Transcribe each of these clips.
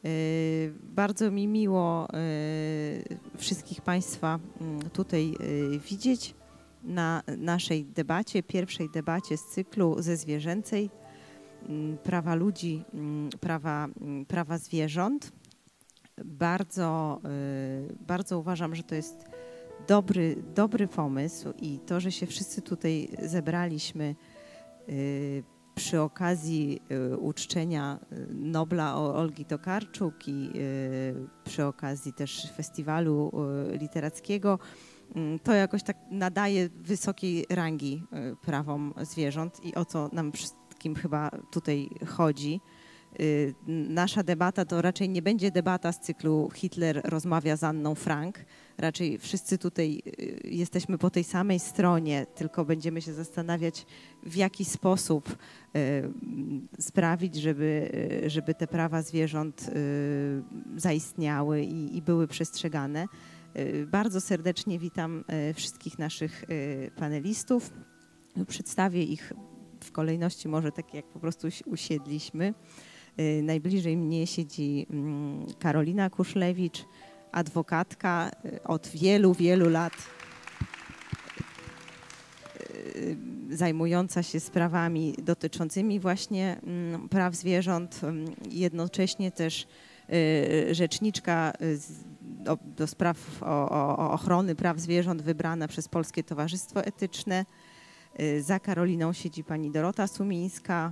Bardzo mi miło wszystkich Państwa tutaj widzieć na naszej debacie, pierwszej debacie z cyklu ze zwierzęcej, prawa ludzi, prawa zwierząt. Bardzo uważam, że to jest dobry pomysł i to, że się wszyscy tutaj zebraliśmy przy okazji uczczenia Nobla Olgi Tokarczuk i przy okazji też festiwalu literackiego, to jakoś tak nadaje wysokiej rangi prawom zwierząt i o co nam wszystkim chyba tutaj chodzi. Nasza debata to raczej nie będzie debata z cyklu Hitler rozmawia z Anną Frank. Raczej wszyscy tutaj jesteśmy po tej samej stronie, tylko będziemy się zastanawiać, w jaki sposób sprawić, żeby te prawa zwierząt zaistniały i były przestrzegane. Bardzo serdecznie witam wszystkich naszych panelistów. Przedstawię ich w kolejności może tak, jak po prostu usiedliśmy. Najbliżej mnie siedzi Karolina Kuszlewicz, adwokatka od wielu lat zajmująca się sprawami dotyczącymi właśnie praw zwierząt, jednocześnie też rzeczniczka do spraw ochrony praw zwierząt wybrana przez Polskie Towarzystwo Etyczne. Za Karoliną siedzi pani Dorota Sumińska,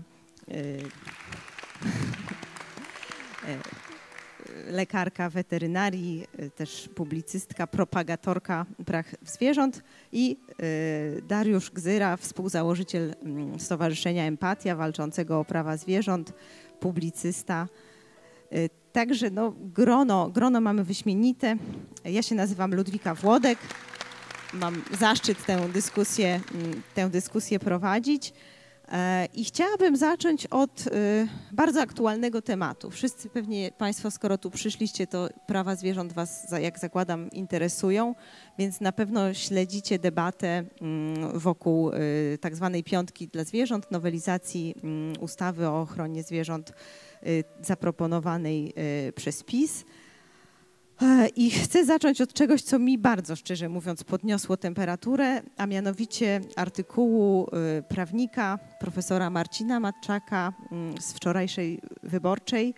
lekarka weterynarii, też publicystka, propagatorka praw zwierząt i Dariusz Gzyra, współzałożyciel Stowarzyszenia Empatia, walczącego o prawa zwierząt, publicysta. Także no, grono mamy wyśmienite. Ja się nazywam Ludwika Włodek. Mam zaszczyt tę dyskusję prowadzić. I chciałabym zacząć od bardzo aktualnego tematu. Wszyscy pewnie Państwo, skoro tu przyszliście, to prawa zwierząt Was, jak zakładam, interesują, więc na pewno śledzicie debatę wokół tak zwanej piątki dla zwierząt, nowelizacji ustawy o ochronie zwierząt zaproponowanej przez PiS. I chcę zacząć od czegoś, co mi bardzo, szczerze mówiąc, podniosło temperaturę, a mianowicie artykułu prawnika, profesora Marcina Matczaka z wczorajszej Wyborczej,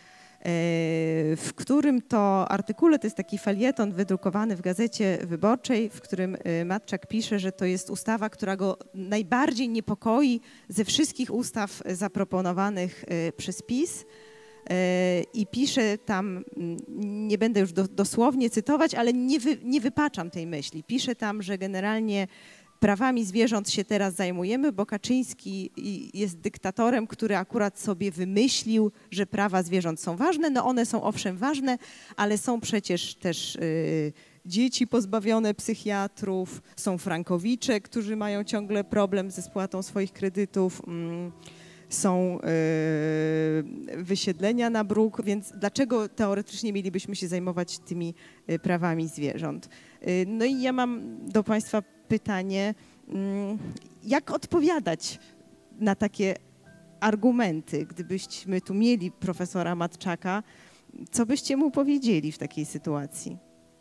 w którym to artykule, to jest taki felieton wydrukowany w Gazecie Wyborczej, w którym Matczak pisze, że to jest ustawa, która go najbardziej niepokoi ze wszystkich ustaw zaproponowanych przez PiS. I pisze tam, nie będę już dosłownie cytować, ale nie wypaczam tej myśli. Pisze tam, że generalnie prawami zwierząt się teraz zajmujemy, bo Kaczyński jest dyktatorem, który akurat sobie wymyślił, że prawa zwierząt są ważne. No one są owszem ważne, ale są przecież też dzieci pozbawione psychiatrów, są frankowicze, którzy mają ciągle problem ze spłatą swoich kredytów, są wysiedlenia na bruk, więc dlaczego teoretycznie mielibyśmy się zajmować tymi prawami zwierząt? No i ja mam do Państwa pytanie, jak odpowiadać na takie argumenty? Gdybyśmy tu mieli profesora Matczaka, co byście mu powiedzieli w takiej sytuacji?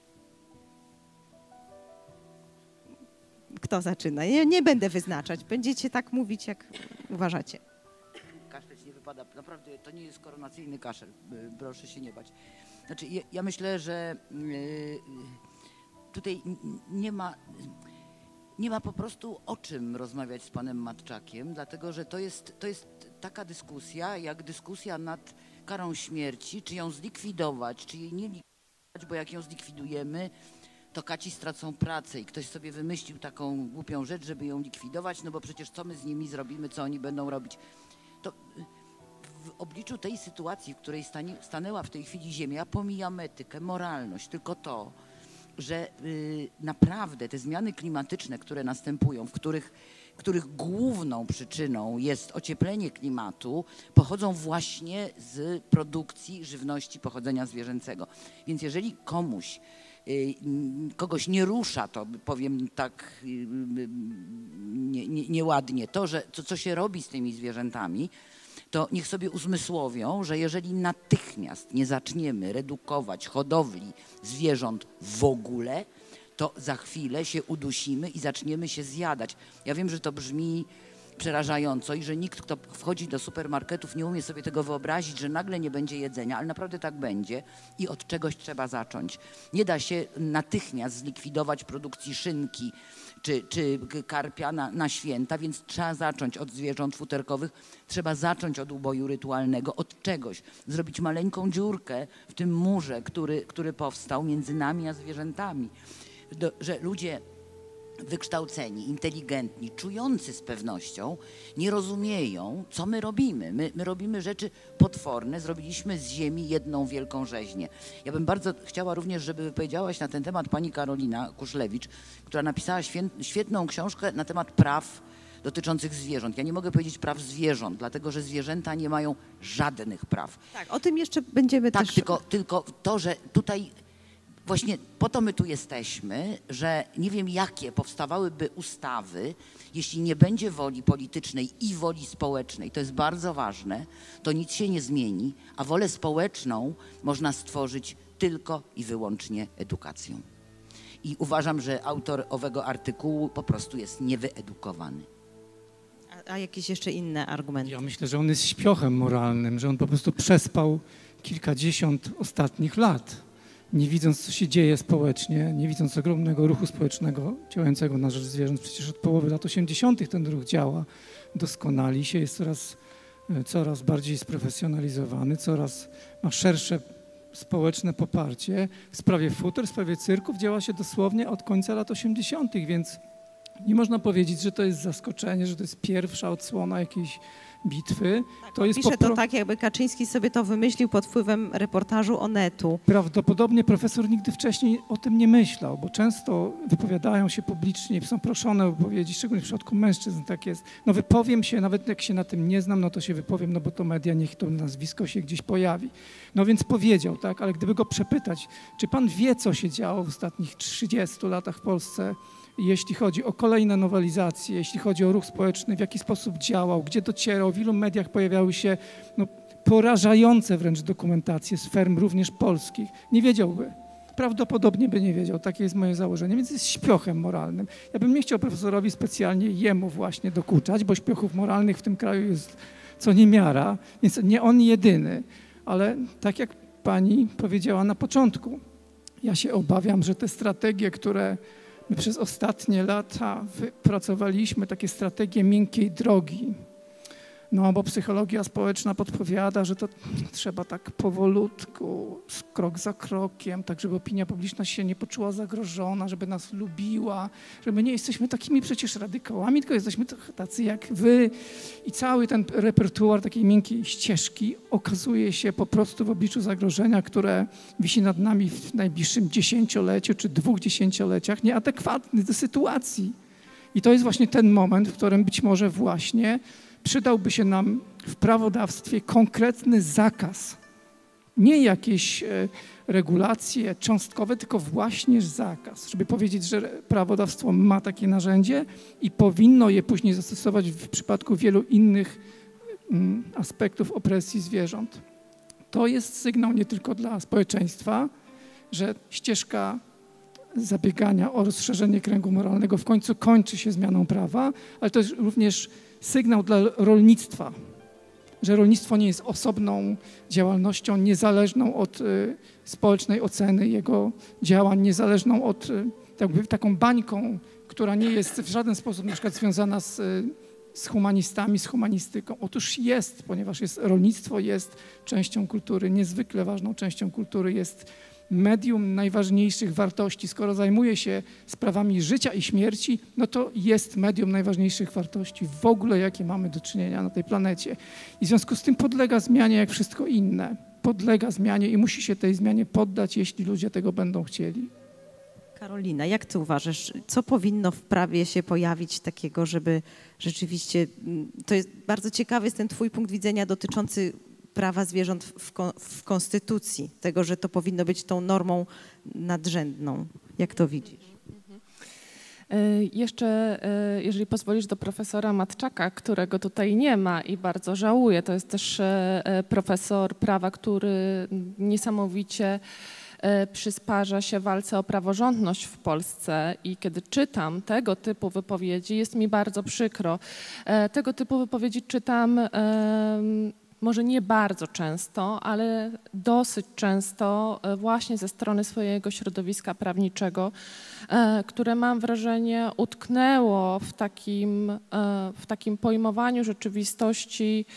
Kto zaczyna? Nie będę wyznaczać, będziecie tak mówić, jak uważacie. Kaszleć nie wypada, naprawdę to nie jest koronacyjny kaszel, proszę się nie bać. Znaczy ja myślę, że tutaj nie ma po prostu o czym rozmawiać z panem Matczakiem, dlatego że to jest taka dyskusja, jak dyskusja nad karą śmierci, czy ją zlikwidować, czy jej nie likwidować, bo jak ją zlikwidujemy, to kaci stracą pracę i ktoś sobie wymyślił taką głupią rzecz, żeby ją likwidować, no bo przecież co my z nimi zrobimy, co oni będą robić. To w obliczu tej sytuacji, w której stanęła w tej chwili Ziemia, pomijam etykę, moralność, tylko to, że naprawdę te zmiany klimatyczne, które następują, w których główną przyczyną jest ocieplenie klimatu, pochodzą właśnie z produkcji żywności pochodzenia zwierzęcego. Więc jeżeli kogoś nie rusza, to powiem tak nieładnie, to, że co się robi z tymi zwierzętami, to niech sobie uzmysłowią, że jeżeli natychmiast nie zaczniemy redukować hodowli zwierząt w ogóle, to za chwilę się udusimy i zaczniemy się zjadać. Ja wiem, że to brzmi przerażająco i że nikt, kto wchodzi do supermarketów, nie umie sobie tego wyobrazić, że nagle nie będzie jedzenia, ale naprawdę tak będzie i od czegoś trzeba zacząć. Nie da się natychmiast zlikwidować produkcji szynki czy karpia na święta, więc trzeba zacząć od zwierząt futerkowych, trzeba zacząć od uboju rytualnego, od czegoś. Zrobić maleńką dziurkę w tym murze, który powstał między nami a zwierzętami. Że ludzie wykształceni, inteligentni, czujący z pewnością nie rozumieją, co my robimy. My robimy rzeczy potworne, zrobiliśmy z ziemi jedną wielką rzeźnię. Ja bym bardzo chciała również, żeby wypowiedziałaś na ten temat pani Karolina Kuszlewicz, która napisała świetną książkę na temat praw dotyczących zwierząt. Ja nie mogę powiedzieć praw zwierząt, dlatego że zwierzęta nie mają żadnych praw. Tak, o tym jeszcze będziemy tak, też... tylko to, że tutaj właśnie po to my tu jesteśmy, że nie wiem, jakie powstawałyby ustawy, jeśli nie będzie woli politycznej i woli społecznej. To jest bardzo ważne, to nic się nie zmieni, a wolę społeczną można stworzyć tylko i wyłącznie edukacją. I uważam, że autor owego artykułu po prostu jest niewyedukowany. A jakieś jeszcze inne argumenty? Ja myślę, że on jest śpiochem moralnym, że on po prostu przespał kilkadziesiąt ostatnich lat, nie widząc, co się dzieje społecznie, nie widząc ogromnego ruchu społecznego działającego na rzecz zwierząt. Przecież od połowy lat 80. ten ruch działa, doskonali się, jest coraz bardziej sprofesjonalizowany, coraz ma szersze społeczne poparcie. W sprawie futer, w sprawie cyrków działa się dosłownie od końca lat 80., więc nie można powiedzieć, że to jest zaskoczenie, że to jest pierwsza odsłona jakiejś bitwy. To jest to tak, jakby Kaczyński sobie to wymyślił pod wpływem reportażu Onetu. Prawdopodobnie profesor nigdy wcześniej o tym nie myślał, bo często wypowiadają się publicznie, są proszone o wypowiedzi, szczególnie w przypadku mężczyzn tak jest. No wypowiem się, nawet jak się na tym nie znam, no to się wypowiem, no bo to media, niech to nazwisko się gdzieś pojawi. No więc powiedział, tak, ale gdyby go przepytać, czy pan wie, co się działo w ostatnich 30 latach w Polsce, jeśli chodzi o kolejne nowelizacje, jeśli chodzi o ruch społeczny, w jaki sposób działał, gdzie docierał, w ilu mediach pojawiały się porażające wręcz dokumentacje z ferm również polskich. Nie wiedziałby. Prawdopodobnie by nie wiedział. Takie jest moje założenie, więc jest śpiochem moralnym. Ja bym nie chciał profesorowi specjalnie jemu właśnie dokuczać, bo śpiochów moralnych w tym kraju jest co niemiara, więc nie on jedyny. Ale tak jak pani powiedziała na początku, ja się obawiam, że te strategie, które my przez ostatnie lata wypracowaliśmy, takie strategie miękkiej drogi, no bo psychologia społeczna podpowiada, że to trzeba tak powolutku, krok za krokiem, tak żeby opinia publiczna się nie poczuła zagrożona, żeby nas lubiła, że my nie jesteśmy takimi przecież radykałami, tylko jesteśmy tacy jak wy. I cały ten repertuar takiej miękkiej ścieżki okazuje się po prostu w obliczu zagrożenia, które wisi nad nami w najbliższym 10-leciu czy 2 dziesięcioleciach, nieadekwatny do sytuacji. I to jest właśnie ten moment, w którym być może właśnie przydałby się nam w prawodawstwie konkretny zakaz. Nie jakieś regulacje cząstkowe, tylko właśnie zakaz, żeby powiedzieć, że prawodawstwo ma takie narzędzie i powinno je później zastosować w przypadku wielu innych aspektów opresji zwierząt. To jest sygnał nie tylko dla społeczeństwa, że ścieżka zabiegania o rozszerzenie kręgu moralnego w końcu kończy się zmianą prawa, ale to jest również sygnał dla rolnictwa, że rolnictwo nie jest osobną działalnością niezależną od społecznej oceny jego działań, niezależną od jakby taką bańką, która nie jest w żaden sposób na przykład związana z humanistami, z humanistyką. Otóż jest, ponieważ rolnictwo jest częścią kultury, niezwykle ważną częścią kultury, jest medium najważniejszych wartości. Skoro zajmuje się sprawami życia i śmierci, no to jest medium najważniejszych wartości w ogóle, jakie mamy do czynienia na tej planecie. I w związku z tym podlega zmianie jak wszystko inne. Podlega zmianie i musi się tej zmianie poddać, jeśli ludzie tego będą chcieli. Karolina, jak ty uważasz, co powinno w prawie się pojawić takiego, żeby rzeczywiście, to jest bardzo ciekawy jest ten twój punkt widzenia dotyczący prawa zwierząt w konstytucji, tego, że to powinno być tą normą nadrzędną. Jak to widzisz? Jeszcze, jeżeli pozwolisz, do profesora Matczaka, którego tutaj nie ma i bardzo żałuję. To jest też profesor prawa, który niesamowicie przysparza się walce o praworządność w Polsce i kiedy czytam tego typu wypowiedzi, jest mi bardzo przykro. Tego typu wypowiedzi czytam może nie bardzo często, ale dosyć często właśnie ze strony swojego środowiska prawniczego, które mam wrażenie utknęło w takim pojmowaniu rzeczywistości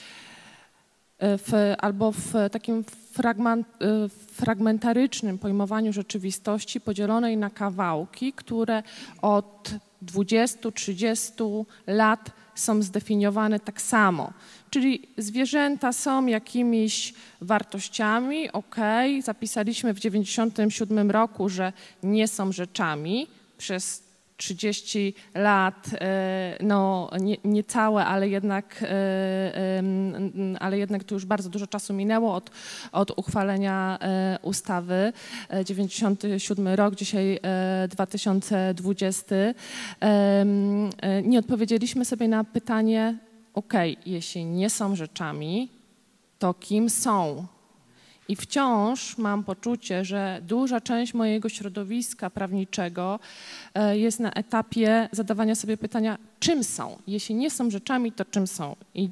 albo w takim fragmentarycznym pojmowaniu rzeczywistości podzielonej na kawałki, które od 20-30 lat są zdefiniowane tak samo. Czyli zwierzęta są jakimiś wartościami, okej, zapisaliśmy w 1997 roku, że nie są rzeczami. Przez 30 lat, no niecałe, ale jednak tu już bardzo dużo czasu minęło od uchwalenia ustawy. 97 rok, dzisiaj 2020. Nie odpowiedzieliśmy sobie na pytanie, jeśli nie są rzeczami, to kim są? I wciąż mam poczucie, że duża część mojego środowiska prawniczego jest na etapie zadawania sobie pytania, czym są? Jeśli nie są rzeczami, to czym są? I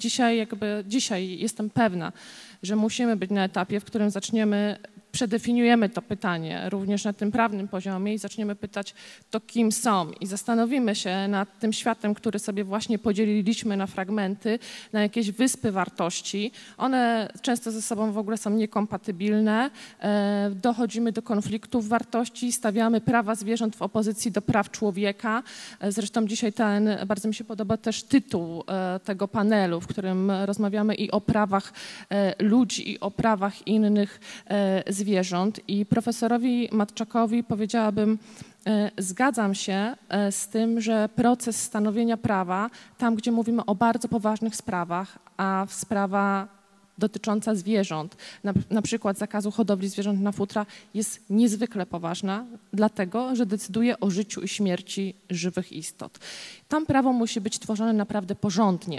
dzisiaj jestem pewna, że musimy być na etapie, w którym przedefiniujemy to pytanie również na tym prawnym poziomie i zaczniemy pytać, to kim są? I zastanowimy się nad tym światem, który sobie właśnie podzieliliśmy na fragmenty, na jakieś wyspy wartości. One często ze sobą w ogóle są niekompatybilne. Dochodzimy do konfliktów wartości, stawiamy prawa zwierząt w opozycji do praw człowieka. Zresztą dzisiaj bardzo mi się podoba też tytuł tego panelu, w którym rozmawiamy i o prawach ludzi, i o prawach innych zwierząt. I profesorowi Matczakowi powiedziałabym, zgadzam się z tym, że proces stanowienia prawa, tam gdzie mówimy o bardzo poważnych sprawach, a sprawa dotycząca zwierząt, na przykład zakazu hodowli zwierząt na futra, jest niezwykle poważna, dlatego że decyduje o życiu i śmierci żywych istot. Tam prawo musi być tworzone naprawdę porządnie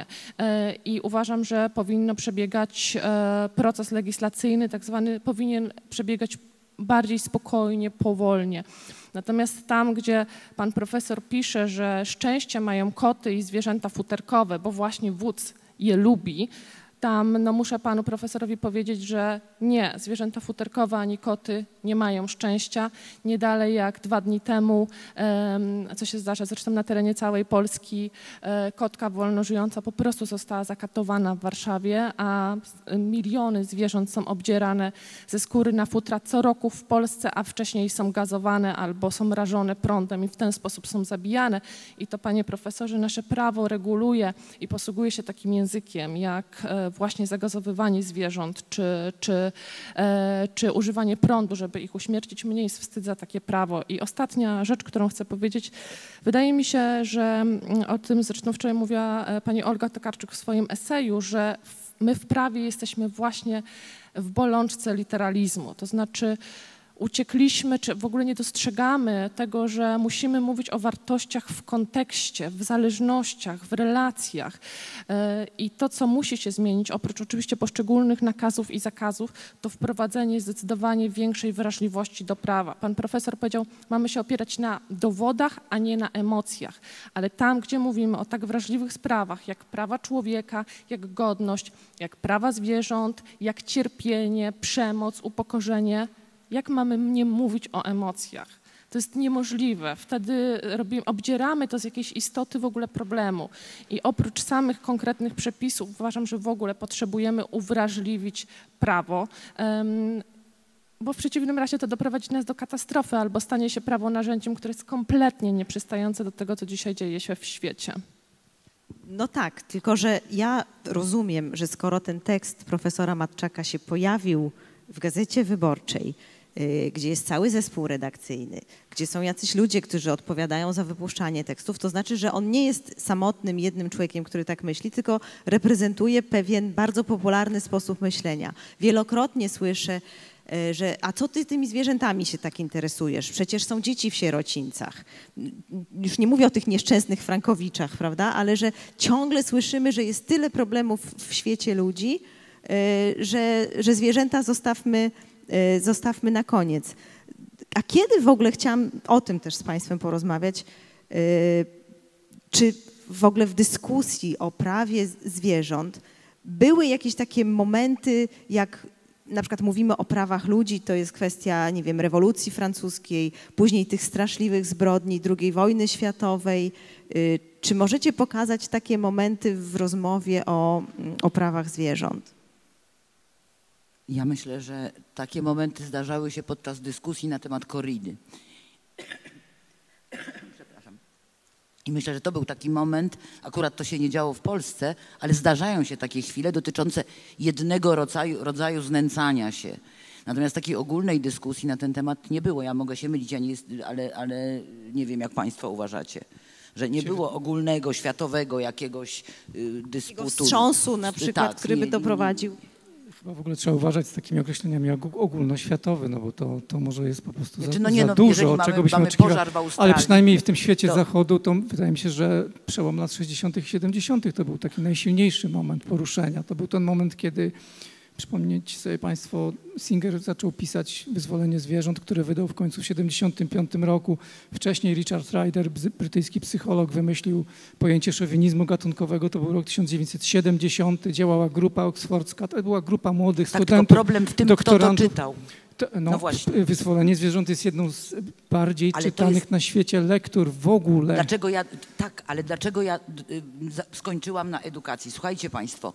i uważam, że powinno przebiegać proces legislacyjny, tak zwany, powinien przebiegać bardziej spokojnie, powolnie. Natomiast tam, gdzie pan profesor pisze, że szczęście mają koty i zwierzęta futerkowe, bo właśnie wódz je lubi, tam muszę panu profesorowi powiedzieć, że nie, zwierzęta futerkowe ani koty nie mają szczęścia. Nie dalej jak 2 dni temu, co się zdarza zresztą na terenie całej Polski, kotka wolno żyjąca po prostu została zakatowana w Warszawie, a miliony zwierząt są obdzierane ze skóry na futra co roku w Polsce, a wcześniej są gazowane albo są rażone prądem i w ten sposób są zabijane. I to, panie profesorze, nasze prawo reguluje i posługuje się takim językiem, jak właśnie zagazowywanie zwierząt, czy używanie prądu, żeby ich uśmiercić. Mnie jest wstyd za takie prawo. I ostatnia rzecz, którą chcę powiedzieć, wydaje mi się, że o tym zresztą wczoraj mówiła pani Olga Tokarczuk w swoim eseju, że my w prawie jesteśmy właśnie w bolączce literalizmu. To znaczy uciekliśmy, czy w ogóle nie dostrzegamy tego, że musimy mówić o wartościach w kontekście, w zależnościach, w relacjach. I to, co musi się zmienić, oprócz oczywiście poszczególnych nakazów i zakazów, to wprowadzenie zdecydowanie większej wrażliwości do prawa. Pan profesor powiedział, mamy się opierać na dowodach, a nie na emocjach. Ale tam, gdzie mówimy o tak wrażliwych sprawach, jak prawa człowieka, jak godność, jak prawa zwierząt, jak cierpienie, przemoc, upokorzenie, jak mamy nie mówić o emocjach? To jest niemożliwe. Wtedy obdzieramy to z jakiejś istoty w ogóle problemu. I oprócz samych konkretnych przepisów uważam, że w ogóle potrzebujemy uwrażliwić prawo, bo w przeciwnym razie to doprowadzi nas do katastrofy albo stanie się prawo narzędziem, które jest kompletnie nieprzystające do tego, co dzisiaj dzieje się w świecie. No tak, tylko że ja rozumiem, że skoro ten tekst profesora Matczaka się pojawił w Gazecie Wyborczej, gdzie jest cały zespół redakcyjny, gdzie są jacyś ludzie, którzy odpowiadają za wypuszczanie tekstów, to znaczy, że on nie jest samotnym jednym człowiekiem, który tak myśli, tylko reprezentuje pewien bardzo popularny sposób myślenia. Wielokrotnie słyszę że a co ty tymi zwierzętami się tak interesujesz? Przecież są dzieci w sierocińcach. Już nie mówię o tych nieszczęsnych Frankowiczach, prawda? Ale że ciągle słyszymy, że jest tyle problemów w świecie ludzi, że zwierzęta zostawmy na koniec. A kiedy w ogóle chciałam o tym też z Państwem porozmawiać, czy w ogóle w dyskusji o prawie zwierząt były jakieś takie momenty, jak na przykład mówimy o prawach ludzi, to jest kwestia, nie wiem, rewolucji francuskiej, później tych straszliwych zbrodni II wojny światowej. Czy możecie pokazać takie momenty w rozmowie o prawach zwierząt? Ja myślę, że takie momenty zdarzały się podczas dyskusji na temat korridy. Przepraszam. I myślę, że to był taki moment, akurat to się nie działo w Polsce, ale zdarzają się takie chwile dotyczące jednego rodzaju znęcania się. Natomiast takiej ogólnej dyskusji na ten temat nie było. Ja mogę się mylić, ale nie wiem, jak Państwo uważacie. Że nie było ogólnego, światowego jakiegoś dysputu. Wstrząsu na przykład, tak, który by doprowadził. Chyba w ogóle trzeba uważać z takimi określeniami jak ogólnoświatowy, no bo to może jest po prostu Znaczy, za dużo, czego byśmy oczekiwali. Ale przynajmniej w tym świecie zachodu to wydaje mi się, że przełom lat 60. i 70. to był taki najsilniejszy moment poruszenia. To był ten moment, kiedy, przypomnieć sobie Państwo, Singer zaczął pisać Wyzwolenie zwierząt, które wydał w końcu w 75 roku. Wcześniej Richard Ryder, brytyjski psycholog, wymyślił pojęcie szowinizmu gatunkowego. To był rok 1970. Działała grupa oksfordzka. To była grupa młodych studentów, tylko problem w tym, kto to czytał. No właśnie. Wyzwolenie zwierząt jest jedną z bardziej czytanych na świecie lektur w ogóle. Dlaczego ja skończyłam na edukacji? Słuchajcie Państwo,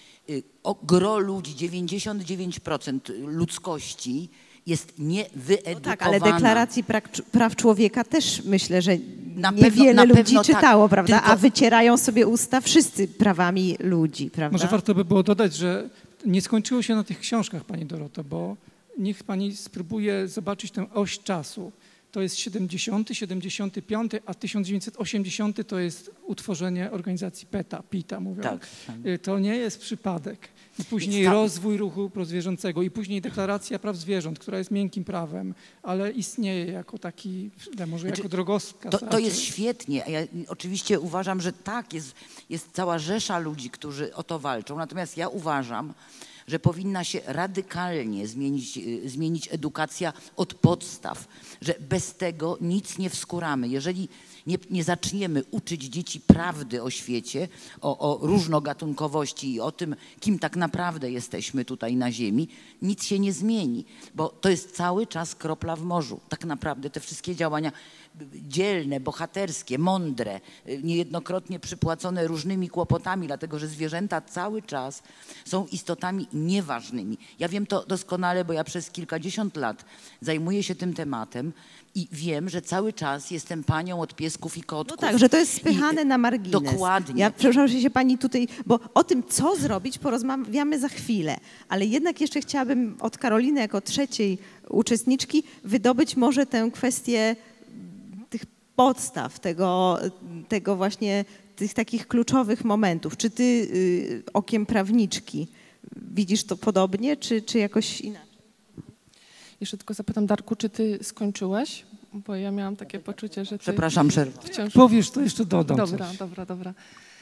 gro ludzi, 99% ludzkości jest niewyedukowana. No tak, ale deklaracji praw człowieka też myślę, że niewiele ludzi czytało, prawda? A wycierają sobie usta wszyscy prawami ludzi, prawda? Może warto by było dodać, że nie skończyło się na tych książkach, Pani Doroto, bo niech Pani spróbuje zobaczyć tę oś czasu. To jest 70, 75, a 1980 to jest utworzenie organizacji PETA mówią. Tak. To nie jest przypadek. I później rozwój ruchu prozwierzęcego i później deklaracja praw zwierząt, która jest miękkim prawem, ale istnieje jako taki, może jako drogowskaz. To jest świetnie. Ja oczywiście uważam, że tak, jest cała rzesza ludzi, którzy o to walczą. Natomiast ja uważam, że powinna się radykalnie zmienić edukacja od podstaw, że bez tego nic nie wskuramy. Jeżeli nie zaczniemy uczyć dzieci prawdy o świecie, o różnogatunkowości i o tym, kim tak naprawdę jesteśmy tutaj na ziemi, nic się nie zmieni, bo to jest cały czas kropla w morzu. Tak naprawdę te wszystkie działania dzielne, bohaterskie, mądre, niejednokrotnie przypłacone różnymi kłopotami, dlatego że zwierzęta cały czas są istotami nieważnymi. Ja wiem to doskonale, bo ja przez kilkadziesiąt lat zajmuję się tym tematem i wiem, że cały czas jestem panią od piesków i kotków. No tak, że to jest spychane na margines. Dokładnie. Ja przepraszam, że się pani tutaj, bo o tym, co zrobić, porozmawiamy za chwilę. Ale jednak jeszcze chciałabym od Karoliny, jako trzeciej uczestniczki, wydobyć może tę kwestię tych podstaw, tego właśnie, tych takich kluczowych momentów. Czy ty okiem prawniczki widzisz to podobnie, czy jakoś inaczej? Jeszcze tylko zapytam, Darku, czy ty skończyłeś? Bo ja miałam takie poczucie, że ty... Przepraszam, przerwa. Wciąż... Powiesz, to jeszcze dodam Dobra.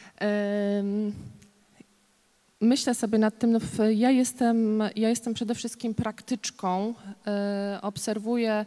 Myślę sobie nad tym, ja jestem przede wszystkim praktyczką, obserwuję,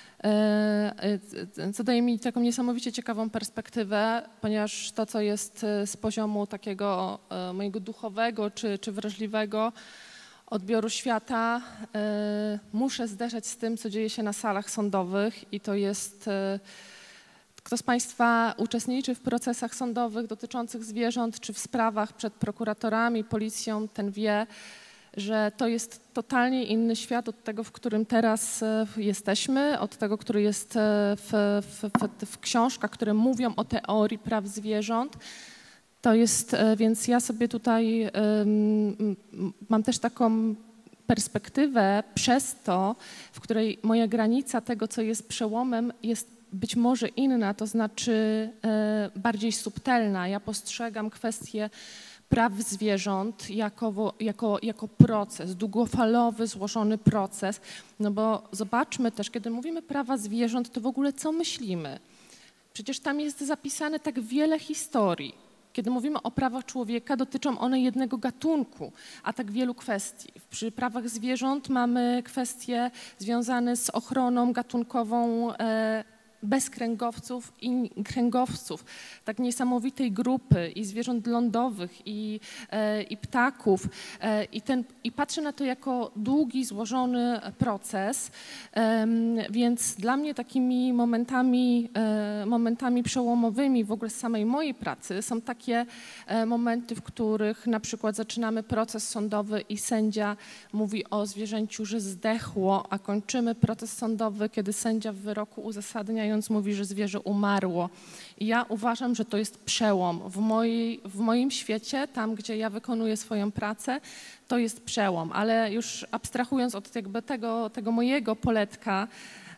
co daje mi taką niesamowicie ciekawą perspektywę, ponieważ to, co jest z poziomu takiego mojego duchowego czy wrażliwego odbioru świata, muszę zderzać z tym, co dzieje się na salach sądowych i to jest... Kto z Państwa uczestniczy w procesach sądowych dotyczących zwierząt czy w sprawach przed prokuratorami, policją, ten wie, że to jest totalnie inny świat od tego, w którym teraz jesteśmy, od tego, który jest w książkach, które mówią o teorii praw zwierząt. To jest, więc ja sobie tutaj mam też taką perspektywę przez to, w której moja granica tego, co jest przełomem, jest być może inna, to znaczy bardziej subtelna. Ja postrzegam kwestię praw zwierząt jako proces, długofalowy, złożony proces, no bo zobaczmy też, kiedy mówimy prawa zwierząt, to w ogóle co myślimy? Przecież tam jest zapisane tak wiele historii. Kiedy mówimy o prawach człowieka, dotyczą one jednego gatunku, a tak wielu kwestii. Przy prawach zwierząt mamy kwestie związane z ochroną gatunkową bezkręgowców i kręgowców, tak niesamowitej grupy i zwierząt lądowych, i ptaków. I patrzę na to jako długi, złożony proces, więc dla mnie takimi momentami przełomowymi w ogóle z samej mojej pracy są takie momenty, w których na przykład zaczynamy proces sądowy i sędzia mówi o zwierzęciu, że zdechło, a kończymy proces sądowy, kiedy sędzia w wyroku uzasadnia mówi, że zwierzę umarło. I ja uważam, że to jest przełom. W moim świecie, tam gdzie ja wykonuję swoją pracę, to jest przełom. Ale już abstrahując od jakby tego mojego poletka,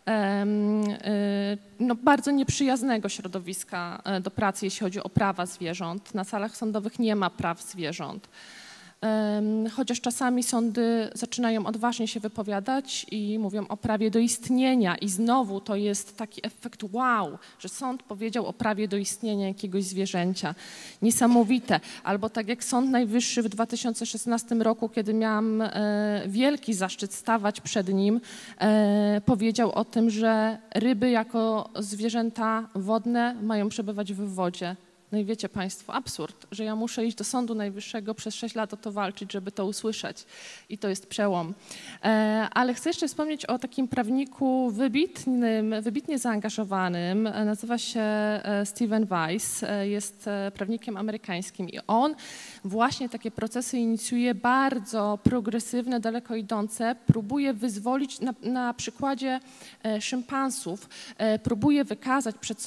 no bardzo nieprzyjaznego środowiska do pracy, jeśli chodzi o prawa zwierząt. Na salach sądowych nie ma praw zwierząt. Chociaż czasami sądy zaczynają odważnie się wypowiadać i mówią o prawie do istnienia i znowu to jest taki efekt wow, że sąd powiedział o prawie do istnienia jakiegoś zwierzęcia. Niesamowite. Albo tak jak Sąd Najwyższy w 2016 roku, kiedy miałam wielki zaszczyt stawać przed nim, powiedział o tym, że ryby jako zwierzęta wodne mają przebywać w wodzie. No i wiecie Państwo, absurd, że ja muszę iść do Sądu Najwyższego przez 6 lat o to walczyć, żeby to usłyszeć. I to jest przełom. Ale chcę jeszcze wspomnieć o takim prawniku wybitnie zaangażowanym. Nazywa się Steven Weiss. Jest prawnikiem amerykańskim i on właśnie takie procesy inicjuje bardzo progresywne, daleko idące. Próbuje wyzwolić na przykładzie szympansów, próbuje wykazać przed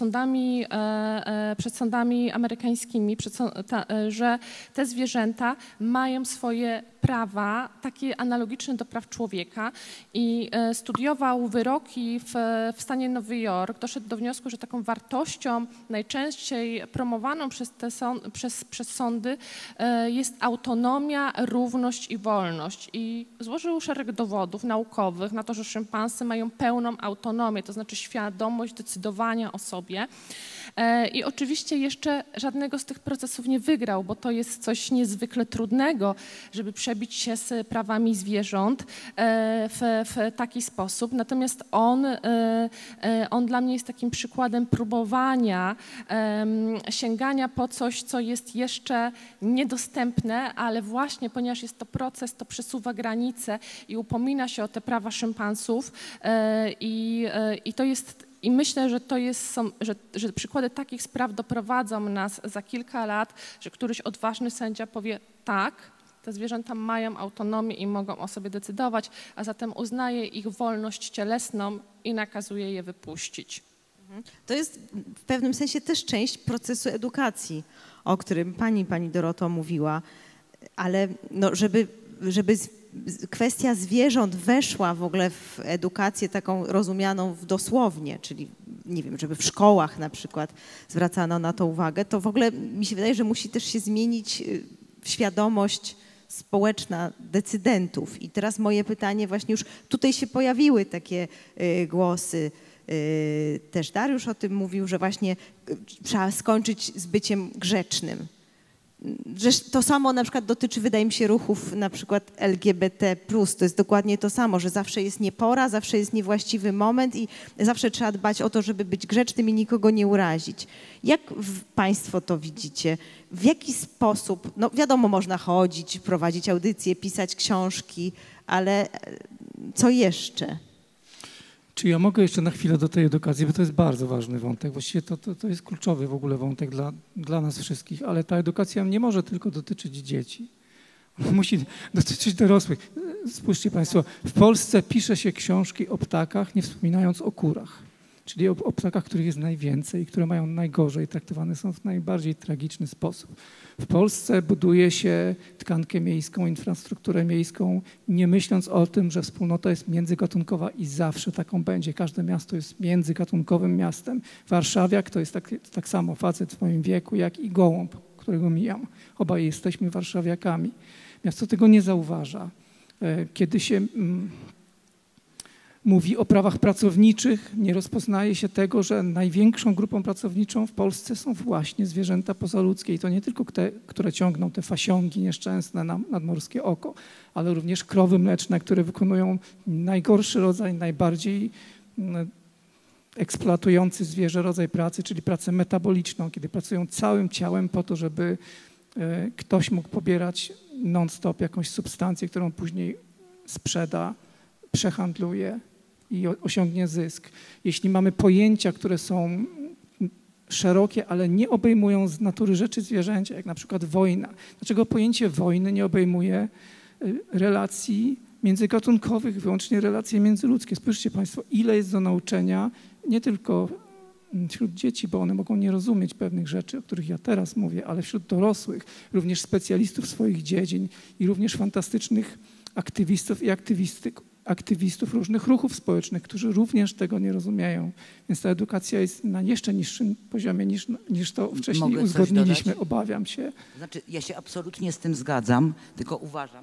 sądami amerykańskimi, że te zwierzęta mają swoje prawa, takie analogiczne do praw człowieka i studiował wyroki w stanie Nowy Jork. Doszedł do wniosku, że taką wartością najczęściej promowaną przez sądy jest autonomia, równość i wolność. I złożył szereg dowodów naukowych na to, że szympansy mają pełną autonomię, to znaczy świadomość decydowania o sobie. I oczywiście jeszcze żadnego z tych procesów nie wygrał, bo to jest coś niezwykle trudnego, żeby przebić się z prawami zwierząt w taki sposób. Natomiast on dla mnie jest takim przykładem próbowania sięgania po coś, co jest jeszcze niedostępne, ale właśnie ponieważ jest to proces, to przesuwa granice i upomina się o te prawa szympansów i to jest. I myślę, że przykłady takich spraw doprowadzą nas za kilka lat, że któryś odważny sędzia powie tak, te zwierzęta mają autonomię i mogą o sobie decydować, a zatem uznaje ich wolność cielesną i nakazuje je wypuścić. To jest w pewnym sensie też część procesu edukacji, o którym pani Doroto mówiła, ale no, żeby kwestia zwierząt weszła w ogóle w edukację taką rozumianą dosłownie, czyli nie wiem, żeby w szkołach na przykład zwracano na to uwagę, to w ogóle mi się wydaje, że musi też się zmienić świadomość społeczna decydentów. I teraz moje pytanie właśnie już tutaj się pojawiły takie głosy. Też Dariusz o tym mówił, że właśnie trzeba skończyć z byciem grzecznym. Że to samo na przykład dotyczy, wydaje mi się, ruchów na przykład LGBT+. To jest dokładnie to samo, że zawsze jest niepora, zawsze jest niewłaściwy moment i zawsze trzeba dbać o to, żeby być grzecznym i nikogo nie urazić. Jak Państwo to widzicie? W jaki sposób, no wiadomo, można chodzić, prowadzić audycje, pisać książki, ale co jeszcze? Czy ja mogę jeszcze na chwilę do tej edukacji, bo to jest bardzo ważny wątek. Właściwie to jest kluczowy w ogóle wątek dla nas wszystkich, ale ta edukacja nie może tylko dotyczyć dzieci. Ona musi dotyczyć dorosłych. Spójrzcie Państwo, w Polsce pisze się książki o ptakach, nie wspominając o kurach. Czyli o ptakach, których jest najwięcej, które mają najgorzej, traktowane są w najbardziej tragiczny sposób. W Polsce buduje się tkankę miejską, infrastrukturę miejską, nie myśląc o tym, że wspólnota jest międzygatunkowa i zawsze taką będzie. Każde miasto jest międzygatunkowym miastem. Warszawiak to jest tak samo facet w moim wieku, jak i gołąb, którego mijam. Obaj jesteśmy warszawiakami. Miasto tego nie zauważa. Kiedy się mówi o prawach pracowniczych, nie rozpoznaje się tego, że największą grupą pracowniczą w Polsce są właśnie zwierzęta pozaludzkie i to nie tylko te, które ciągną te fasiągi nieszczęsne na nadmorskie oko, ale również krowy mleczne, które wykonują najgorszy rodzaj, najbardziej eksploatujący zwierzę rodzaj pracy, czyli pracę metaboliczną, kiedy pracują całym ciałem po to, żeby ktoś mógł pobierać non-stop jakąś substancję, którą później sprzeda, przehandluje i osiągnie zysk. Jeśli mamy pojęcia, które są szerokie, ale nie obejmują z natury rzeczy zwierzęcia, jak na przykład wojna. Dlaczego pojęcie wojny nie obejmuje relacji międzygatunkowych, wyłącznie relacje międzyludzkie? Spójrzcie Państwo, ile jest do nauczenia nie tylko wśród dzieci, bo one mogą nie rozumieć pewnych rzeczy, o których ja teraz mówię, ale wśród dorosłych, również specjalistów swoich dziedzin i również fantastycznych aktywistów i aktywistów różnych ruchów społecznych, którzy również tego nie rozumieją. Więc ta edukacja jest na jeszcze niższym poziomie niż to wcześniej uzgodniliśmy, obawiam się. Znaczy, ja się absolutnie z tym zgadzam, tylko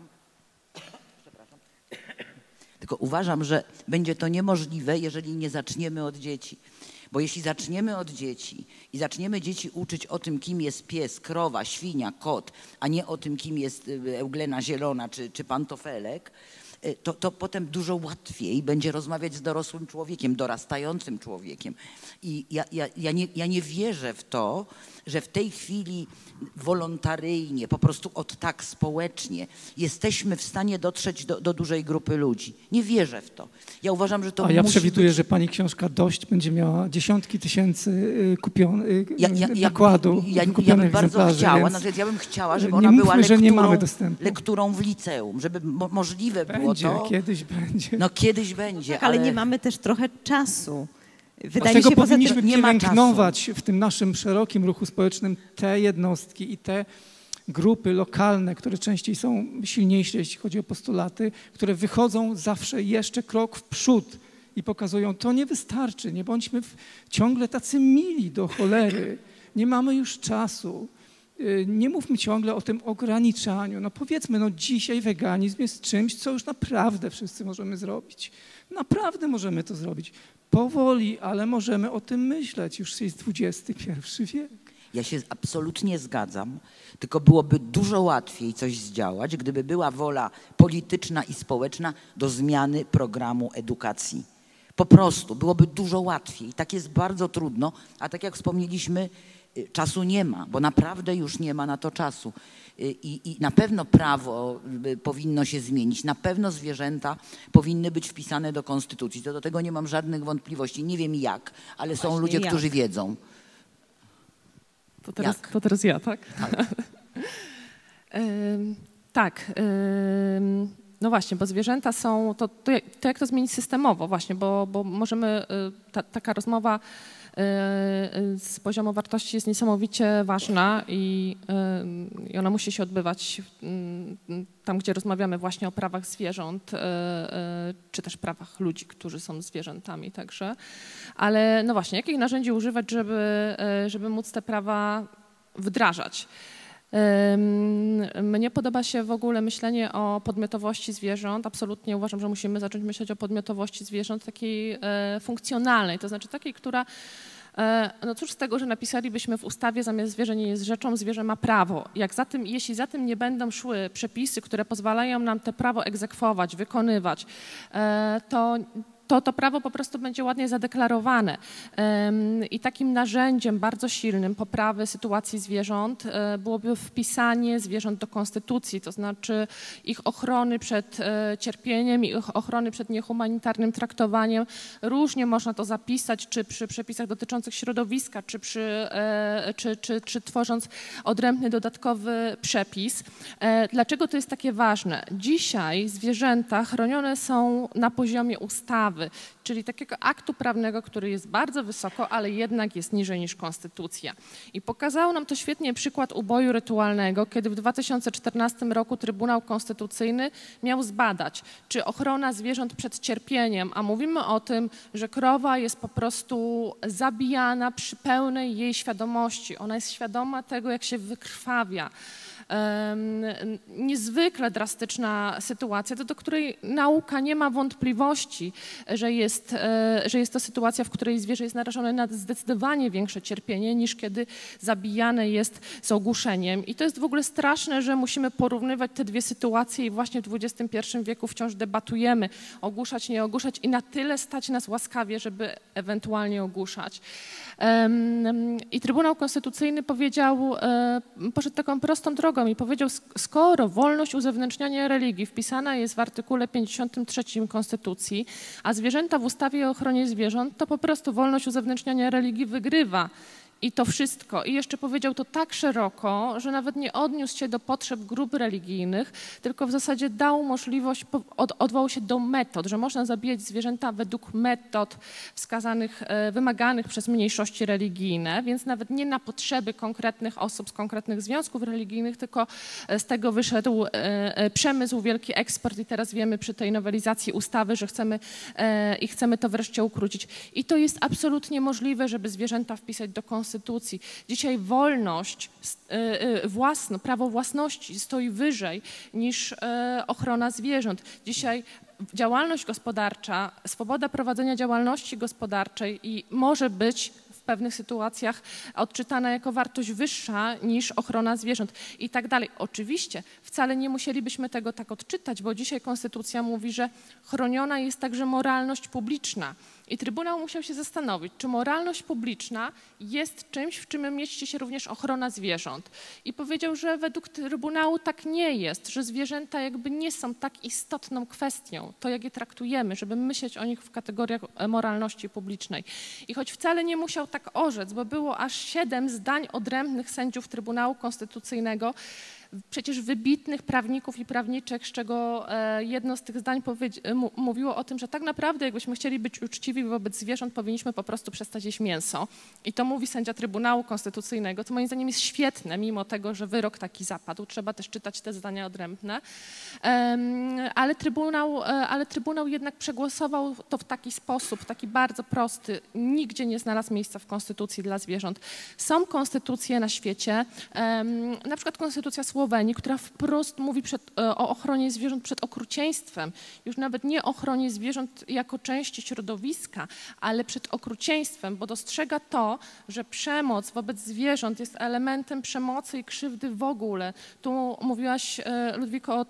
uważam, że będzie to niemożliwe, jeżeli nie zaczniemy od dzieci. Bo jeśli zaczniemy od dzieci i zaczniemy dzieci uczyć o tym, kim jest pies, krowa, świnia, kot, a nie o tym, kim jest Euglena Zielona czy pantofelek, to potem dużo łatwiej będzie rozmawiać z dorosłym człowiekiem, dorastającym człowiekiem. I ja nie wierzę w to, że w tej chwili wolontaryjnie, po prostu tak społecznie jesteśmy w stanie dotrzeć do dużej grupy ludzi. Nie wierzę w to. Ja uważam, że to ja przewiduję, że pani książka Dość będzie miała dziesiątki tysięcy nakładu. Ja bym bardzo chciała, więc ja bym chciała, żeby ona była lekturą w liceum, żeby możliwe było to. Kiedyś będzie. No kiedyś będzie. Tak, ale nie mamy też trochę czasu. Wydaje mi się, powinniśmy pielęgnować w tym naszym szerokim ruchu społecznym te jednostki i te grupy lokalne, które częściej są silniejsze, jeśli chodzi o postulaty, które wychodzą zawsze jeszcze krok w przód i pokazują, to nie wystarczy, nie bądźmy ciągle tacy mili do cholery, nie mamy już czasu. Nie mówmy ciągle o tym ograniczaniu. No powiedzmy, dzisiaj weganizm jest czymś, co już naprawdę wszyscy możemy zrobić. Naprawdę możemy to zrobić. Powoli, ale możemy o tym myśleć. Już jest XXI wiek. Ja się absolutnie zgadzam, tylko byłoby dużo łatwiej coś zdziałać, gdyby była wola polityczna i społeczna do zmiany programu edukacji. Po prostu byłoby dużo łatwiej. Tak jest bardzo trudno, a tak jak wspomnieliśmy, czasu nie ma, bo naprawdę już nie ma na to czasu. I na pewno prawo powinno się zmienić, na pewno zwierzęta powinny być wpisane do konstytucji. Do tego nie mam żadnych wątpliwości. Nie wiem jak, ale są ludzie, którzy wiedzą. To teraz ja, tak? Tak. No właśnie, bo zwierzęta są, to jak to zmienić systemowo właśnie, bo możemy, taka rozmowa z poziomu wartości jest niesamowicie ważna i ona musi się odbywać tam, gdzie rozmawiamy właśnie o prawach zwierząt, czy też prawach ludzi, którzy są zwierzętami także. Ale no właśnie, jakich narzędzi używać, żeby móc te prawa wdrażać? Mnie podoba się w ogóle myślenie o podmiotowości zwierząt. Absolutnie uważam, że musimy zacząć myśleć o podmiotowości zwierząt takiej funkcjonalnej, to znaczy takiej, która, no cóż z tego, że napisalibyśmy w ustawie zamiast zwierzę nie jest rzeczą, zwierzę ma prawo. Jeśli za tym nie będą szły przepisy, które pozwalają nam to prawo egzekwować, wykonywać, to prawo po prostu będzie ładnie zadeklarowane. I takim narzędziem bardzo silnym poprawy sytuacji zwierząt byłoby wpisanie zwierząt do konstytucji, to znaczy ich ochrony przed cierpieniem, ich ochrony przed niehumanitarnym traktowaniem. Różnie można to zapisać, czy przy przepisach dotyczących środowiska, czy tworząc odrębny dodatkowy przepis. Dlaczego to jest takie ważne? Dzisiaj zwierzęta chronione są na poziomie ustawy. ustawy, czyli takiego aktu prawnego, który jest bardzo wysoko, ale jednak jest niżej niż konstytucja. I pokazało nam to świetnie przykład uboju rytualnego, kiedy w 2014 roku Trybunał Konstytucyjny miał zbadać, czy ochrona zwierząt przed cierpieniem, a mówimy o tym, że krowa jest po prostu zabijana przy pełnej jej świadomości. Ona jest świadoma tego, jak się wykrwawia. Niezwykle drastyczna sytuacja, do której nauka nie ma wątpliwości, że jest to sytuacja, w której zwierzę jest narażone na zdecydowanie większe cierpienie niż kiedy zabijane jest z ogłuszeniem. I to jest w ogóle straszne, że musimy porównywać te dwie sytuacje i właśnie w XXI wieku wciąż debatujemy, ogłuszać, nie ogłuszać i na tyle stać nas łaskawie, żeby ewentualnie ogłuszać. I Trybunał Konstytucyjny poszedł taką prostą drogą i powiedział, skoro wolność uzewnętrzniania religii wpisana jest w artykule 53 Konstytucji, a zwierzęta w ustawie o ochronie zwierząt, to po prostu wolność uzewnętrzniania religii wygrywa. I to wszystko. I jeszcze powiedział to tak szeroko, że nawet nie odniósł się do potrzeb grup religijnych, tylko w zasadzie dał możliwość, odwołał się do metod, że można zabijać zwierzęta według metod wskazanych, wymaganych przez mniejszości religijne, więc nawet nie na potrzeby konkretnych osób z konkretnych związków religijnych, tylko z tego wyszedł przemysł, wielki eksport i teraz wiemy przy tej nowelizacji ustawy, że chcemy to wreszcie ukrócić. I to jest absolutnie możliwe, żeby zwierzęta wpisać do konstytucji. Dzisiaj wolność, prawo własności stoi wyżej niż ochrona zwierząt. Dzisiaj działalność gospodarcza, swoboda prowadzenia działalności gospodarczej i może być w pewnych sytuacjach odczytana jako wartość wyższa niż ochrona zwierząt i tak dalej. Oczywiście wcale nie musielibyśmy tego tak odczytać, bo dzisiaj konstytucja mówi, że chroniona jest także moralność publiczna. I Trybunał musiał się zastanowić, czy moralność publiczna jest czymś, w czym mieści się również ochrona zwierząt. I powiedział, że według Trybunału tak nie jest, że zwierzęta jakby nie są tak istotną kwestią, to jak je traktujemy, żeby myśleć o nich w kategoriach moralności publicznej. I choć wcale nie musiał tak orzec, bo było aż 7 zdań odrębnych sędziów Trybunału Konstytucyjnego, przecież wybitnych prawników i prawniczek, z czego jedno z tych zdań mówiło o tym, że tak naprawdę jakbyśmy chcieli być uczciwi wobec zwierząt, powinniśmy po prostu przestać jeść mięso. I to mówi sędzia Trybunału Konstytucyjnego, co moim zdaniem jest świetne, mimo tego, że wyrok taki zapadł. Trzeba też czytać te zdania odrębne. Ale Trybunał jednak przegłosował to w taki sposób, taki bardzo prosty. Nigdzie nie znalazł miejsca w Konstytucji dla zwierząt. Są konstytucje na świecie, na przykład konstytucja Słowenii, która wprost mówi o ochronie zwierząt przed okrucieństwem. Już nawet nie ochronie zwierząt jako części środowiska, ale przed okrucieństwem, bo dostrzega to, że przemoc wobec zwierząt jest elementem przemocy i krzywdy w ogóle. Tu mówiłaś, Ludwiko,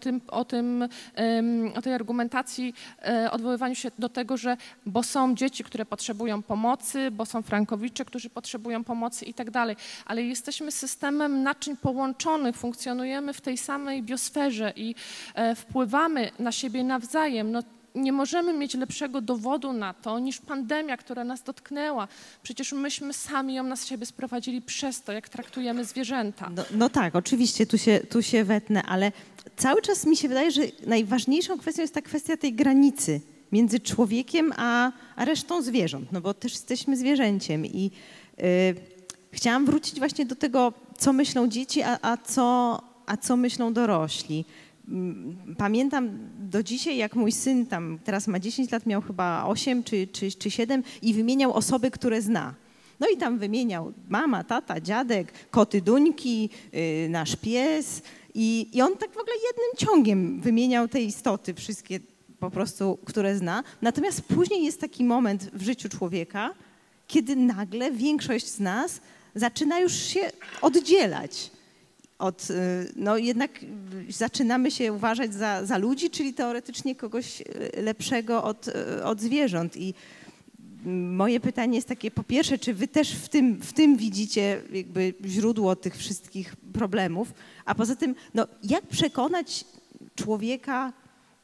o tej argumentacji, odwoływaniu się do tego, że bo są dzieci, które potrzebują pomocy, bo są frankowicze, którzy potrzebują pomocy i tak dalej, ale jesteśmy systemem naczyń połączonych, funkcjonujemy w tej samej biosferze i wpływamy na siebie nawzajem. No, nie możemy mieć lepszego dowodu na to niż pandemia, która nas dotknęła. Przecież myśmy sami ją na siebie sprowadzili przez to, jak traktujemy zwierzęta. No tak, oczywiście, tu się wetnę, ale cały czas mi się wydaje, że najważniejszą kwestią jest ta kwestia tej granicy między człowiekiem a resztą zwierząt, no bo też jesteśmy zwierzęciem i chciałam wrócić właśnie do tego, co myślą dzieci, a co myślą dorośli. Pamiętam do dzisiaj, jak mój syn tam teraz ma 10 lat, miał chyba 8 czy 7 i wymieniał osoby, które zna. No i tam wymieniał mama, tata, dziadek, koty Duńki, nasz pies i on tak w ogóle jednym ciągiem wymieniał te istoty, wszystkie po prostu, które zna. Natomiast później jest taki moment w życiu człowieka, kiedy nagle większość z nas zaczyna już się oddzielać. No jednak zaczynamy się uważać za ludzi, czyli teoretycznie kogoś lepszego od zwierząt. I moje pytanie jest takie, po pierwsze, czy wy też w tym widzicie jakby źródło tych wszystkich problemów, a poza tym, no, jak przekonać człowieka,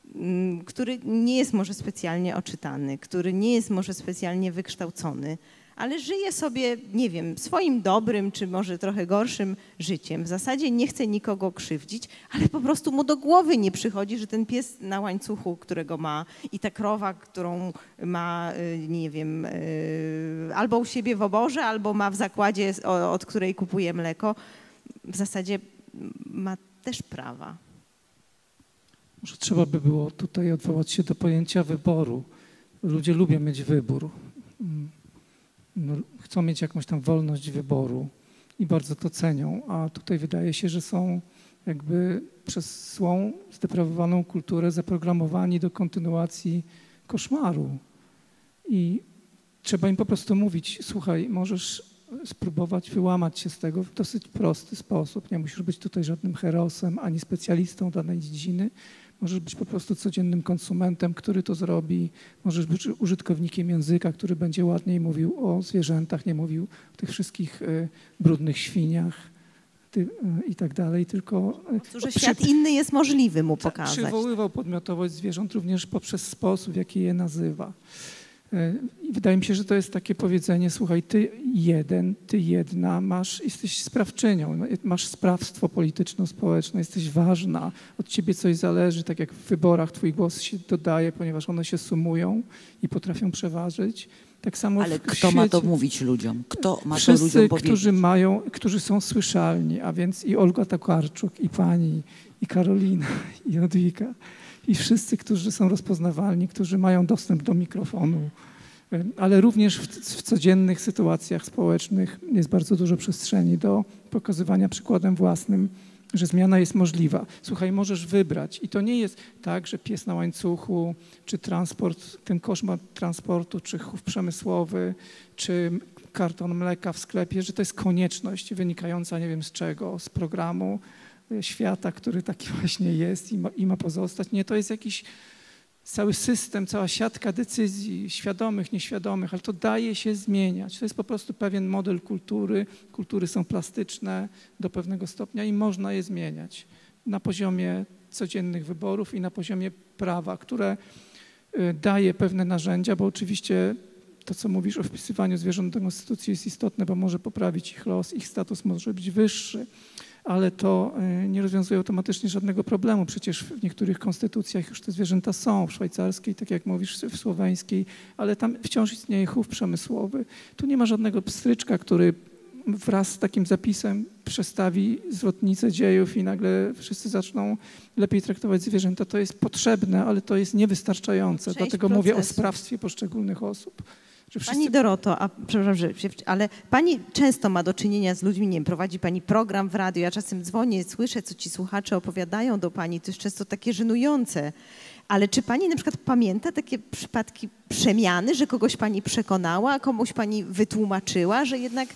który nie jest może specjalnie oczytany, który nie jest może specjalnie wykształcony, ale żyje sobie, nie wiem, swoim dobrym, czy może trochę gorszym życiem. W zasadzie nie chce nikogo krzywdzić, ale po prostu mu do głowy nie przychodzi, że ten pies na łańcuchu, którego ma, i ta krowa, którą ma, nie wiem, albo u siebie w oborze, albo ma w zakładzie, od której kupuje mleko, w zasadzie ma też prawa. Może trzeba by było tutaj odwołać się do pojęcia wyboru. Ludzie lubią mieć wybór. No, chcą mieć jakąś tam wolność wyboru i bardzo to cenią, a tutaj wydaje się, że są jakby przez złą, zdeprawowaną kulturę zaprogramowani do kontynuacji koszmaru. I trzeba im po prostu mówić, słuchaj, możesz spróbować wyłamać się z tego w dosyć prosty sposób. Nie musisz być tutaj żadnym herosem ani specjalistą danej dziedziny. Możesz być po prostu codziennym konsumentem, który to zrobi. Możesz być użytkownikiem języka, który będzie ładniej mówił o zwierzętach, nie mówił o tych wszystkich brudnych świniach i tak dalej, tylko... Że świat inny jest możliwy mu pokazać. Przywoływał podmiotowość zwierząt również poprzez sposób, w jaki je nazywa. I wydaje mi się, że to jest takie powiedzenie, słuchaj, ty jeden, ty jedna, jesteś sprawczynią, masz sprawstwo polityczno-społeczne, jesteś ważna, od ciebie coś zależy, tak jak w wyborach twój głos się dodaje, ponieważ one się sumują i potrafią przeważyć. Tak samo ale kto ma to mówić ludziom? Kto ma to ludziom powiedzieć? Wszyscy, którzy są słyszalni, a więc i Olga Tokarczuk, i pani, i Karolina, i Jadwiga. I wszyscy, którzy są rozpoznawalni, którzy mają dostęp do mikrofonu, ale również w codziennych sytuacjach społecznych jest bardzo dużo przestrzeni do pokazywania przykładem własnym, że zmiana jest możliwa. Słuchaj, możesz wybrać i to nie jest tak, że pies na łańcuchu, czy transport, ten koszmar transportu, czy chów przemysłowy, czy karton mleka w sklepie, że to jest konieczność wynikająca nie wiem z czego, z programu świata, który taki właśnie jest i ma pozostać. Nie, to jest jakiś cały system, cała siatka decyzji, świadomych, nieświadomych, ale to daje się zmieniać. To jest po prostu pewien model kultury. Kultury są plastyczne do pewnego stopnia i można je zmieniać na poziomie codziennych wyborów i na poziomie prawa, które daje pewne narzędzia, bo oczywiście to, co mówisz o wpisywaniu zwierząt do konstytucji jest istotne, bo może poprawić ich los, ich status może być wyższy, ale to nie rozwiązuje automatycznie żadnego problemu. Przecież w niektórych konstytucjach już te zwierzęta są, w szwajcarskiej, tak jak mówisz, w słoweńskiej, ale tam wciąż istnieje chów przemysłowy. Tu nie ma żadnego pstryczka, który wraz z takim zapisem przestawi zwrotnicę dziejów i nagle wszyscy zaczną lepiej traktować zwierzęta. To jest potrzebne, ale to jest niewystarczające. Dlatego mówię o sprawstwie poszczególnych osób. Pani Doroto, przepraszam, ale pani często ma do czynienia z ludźmi, nie wiem, prowadzi pani program w radiu, ja czasem dzwonię, słyszę, co ci słuchacze opowiadają do pani, to jest często takie żenujące. Ale czy pani na przykład pamięta takie przypadki przemiany, że kogoś pani przekonała, a komuś pani wytłumaczyła, że jednak...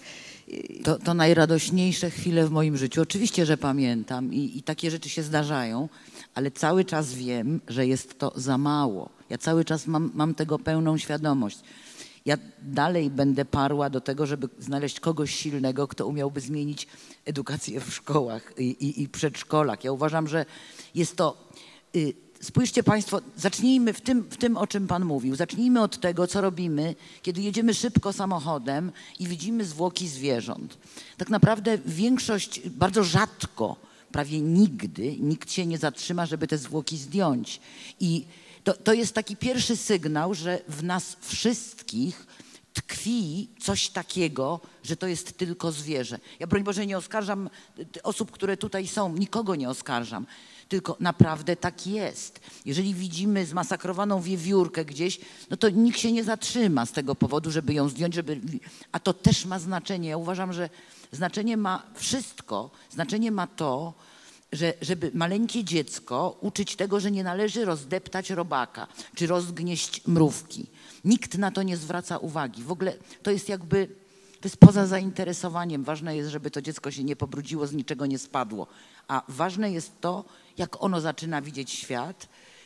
To najradośniejsze chwile w moim życiu. Oczywiście, że pamiętam i takie rzeczy się zdarzają, ale cały czas wiem, że jest to za mało. Ja cały czas mam tego pełną świadomość. Ja dalej będę parła do tego, żeby znaleźć kogoś silnego, kto umiałby zmienić edukację w szkołach i przedszkolach. Ja uważam, że jest to... Spójrzcie Państwo, zacznijmy w tym, o czym Pan mówił. Zacznijmy od tego, co robimy, kiedy jedziemy szybko samochodem i widzimy zwłoki zwierząt. Tak naprawdę większość, bardzo rzadko, prawie nigdy, nikt się nie zatrzyma, żeby te zwłoki zdjąć. I to jest taki pierwszy sygnał, że w nas wszystkich tkwi coś takiego, że to jest tylko zwierzę. Ja broń Boże nie oskarżam osób, które tutaj są, nikogo nie oskarżam, tylko naprawdę tak jest. Jeżeli widzimy zmasakrowaną wiewiórkę gdzieś, no to nikt się nie zatrzyma z tego powodu, żeby ją zdjąć, a to też ma znaczenie. Ja uważam, że znaczenie ma wszystko, znaczenie ma to, żeby maleńkie dziecko uczyć tego, że nie należy rozdeptać robaka, czy rozgnieść mrówki. Nikt na to nie zwraca uwagi. W ogóle to jest to jest poza zainteresowaniem. Ważne jest, żeby to dziecko się nie pobrudziło, z niczego nie spadło. A ważne jest to, jak ono zaczyna widzieć świat.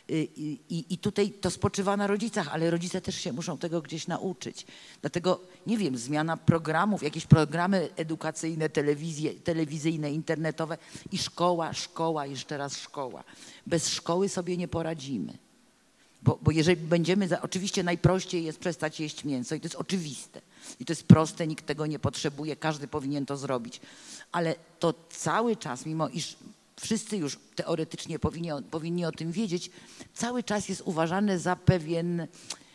I tutaj to spoczywa na rodzicach, ale rodzice też się muszą tego gdzieś nauczyć. Dlatego, nie wiem, zmiana programów, jakieś programy edukacyjne, telewizyjne, internetowe i szkoła, jeszcze raz szkoła. Bez szkoły sobie nie poradzimy. Bo jeżeli będziemy, oczywiście najprościej jest przestać jeść mięso i to jest oczywiste. I to jest proste, nikt tego nie potrzebuje, każdy powinien to zrobić. Ale to cały czas, mimo iż wszyscy już teoretycznie powinni o tym wiedzieć, cały czas jest uważane za pewien,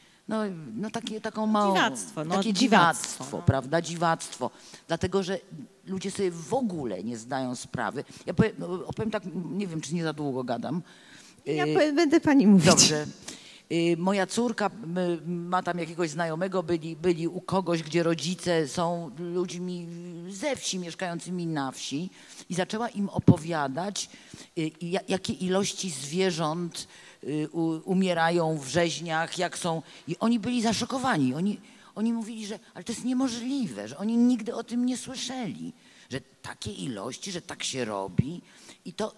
taką małą... Dziwactwo. Takie dziwactwo, prawda? Dziwactwo. Dlatego, że ludzie sobie w ogóle nie zdają sprawy. Ja opowiem tak, nie wiem, czy nie za długo gadam. Ja będę pani mówić. Dobrze. Moja córka ma tam jakiegoś znajomego, byli u kogoś, gdzie rodzice są ludźmi ze wsi, mieszkającymi na wsi i zaczęła im opowiadać, jakie ilości zwierząt umierają w rzeźniach, jak są. I oni byli zaszokowani. Oni mówili, że ale to jest niemożliwe, że oni nigdy o tym nie słyszeli, że takie ilości, że tak się robi. I to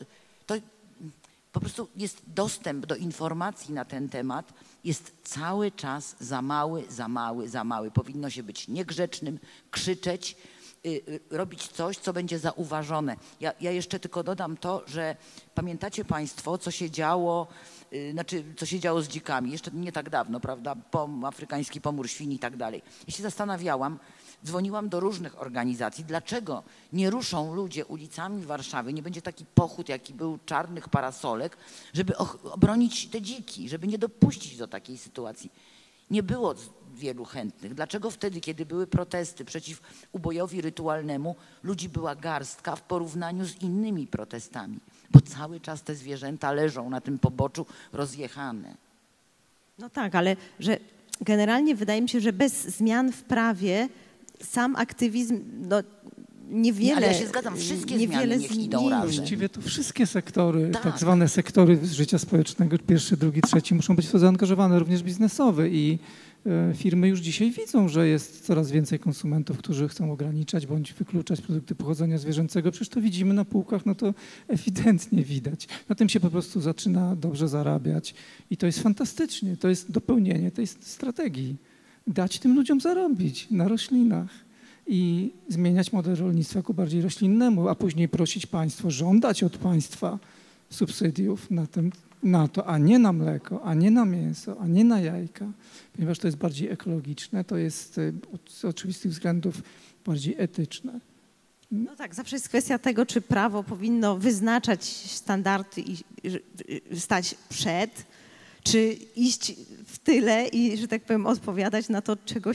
po prostu jest dostęp do informacji na ten temat, jest cały czas za mały, za mały, za mały. Powinno się być niegrzecznym, krzyczeć, robić coś, co będzie zauważone. Ja jeszcze tylko dodam to, że pamiętacie Państwo, co się działo, co się działo z dzikami, jeszcze nie tak dawno, prawda, afrykański pomór świń i tak dalej. Ja się zastanawiałam, dzwoniłam do różnych organizacji, dlaczego nie ruszą ludzie ulicami Warszawy, nie będzie taki pochód, jaki był czarnych parasolek, żeby obronić te dziki, żeby nie dopuścić do takiej sytuacji. Nie było wielu chętnych. Dlaczego wtedy, kiedy były protesty przeciw ubojowi rytualnemu, ludzi była garstka w porównaniu z innymi protestami? Bo cały czas te zwierzęta leżą na tym poboczu rozjechane. No tak, ale że generalnie wydaje mi się, że bez zmian w prawie sam aktywizm niewiele. Ale ja się zgadzam, wszystkie zmiany niech idą razem. Właściwie to wszystkie sektory, tak zwane sektory życia społecznego, pierwszy, drugi, trzeci, muszą być w to zaangażowane, również biznesowe i firmy już dzisiaj widzą, że jest coraz więcej konsumentów, którzy chcą ograniczać bądź wykluczać produkty pochodzenia zwierzęcego. Przecież to widzimy na półkach, no to ewidentnie widać. Na tym się po prostu zaczyna dobrze zarabiać i to jest fantastycznie, to jest dopełnienie tej strategii. Dać tym ludziom zarobić na roślinach i zmieniać model rolnictwa ku bardziej roślinnemu, a później prosić państwo, żądać od państwa subsydiów na to, a nie na mleko, a nie na mięso, a nie na jajka, ponieważ to jest bardziej ekologiczne, to jest z oczywistych względów bardziej etyczne. No tak, zawsze jest kwestia tego, czy prawo powinno wyznaczać standardy i stać przed, czy iść w tyle i, że tak powiem, odpowiadać na to, czego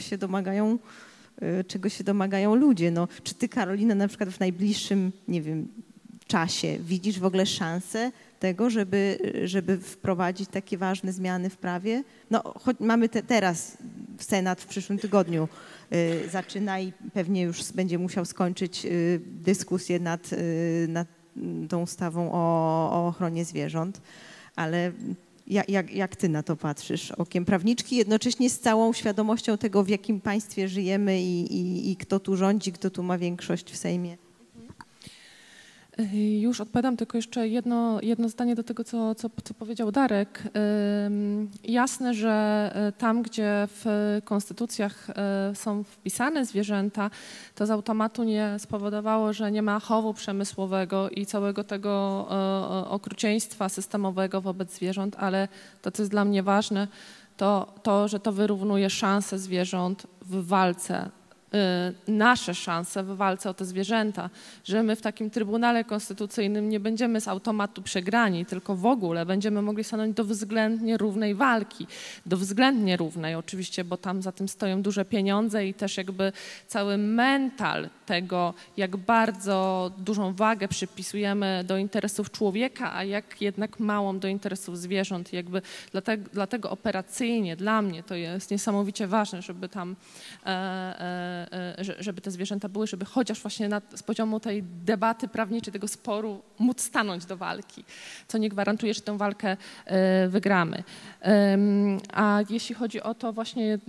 się domagają ludzie. No, czy ty, Karolina, na przykład w najbliższym, nie wiem, czasie widzisz w ogóle szansę tego, żeby wprowadzić takie ważne zmiany w prawie? No, choć mamy teraz Senat w przyszłym tygodniu zaczyna i pewnie już będzie musiał skończyć dyskusję nad tą ustawą o ochronie zwierząt, ale jak ty na to patrzysz okiem prawniczki, jednocześnie z całą świadomością tego, w jakim państwie żyjemy i kto tu rządzi, kto tu ma większość w Sejmie? Już odpowiadam, tylko jeszcze jedno zdanie do tego, co powiedział Darek. Jasne, że tam, gdzie w konstytucjach są wpisane zwierzęta, to z automatu nie spowodowało, że nie ma chowu przemysłowego i całego tego okrucieństwa systemowego wobec zwierząt, ale to, co jest dla mnie ważne, to, że to wyrównuje szanse zwierząt w walce, nasze szanse w walce o te zwierzęta, że my w takim Trybunale Konstytucyjnym nie będziemy z automatu przegrani, tylko w ogóle będziemy mogli stanąć do względnie równej walki. Do względnie równej oczywiście, bo tam za tym stoją duże pieniądze i też jakby cały mental tego, jak bardzo dużą wagę przypisujemy do interesów człowieka, a jak jednak małą do interesów zwierząt. Jakby dlatego operacyjnie dla mnie to jest niesamowicie ważne, żeby tam żeby te zwierzęta były, żeby chociaż właśnie z poziomu tej debaty prawniczej, tego sporu móc stanąć do walki, co nie gwarantuje, że tę walkę wygramy. A jeśli chodzi o to właśnie,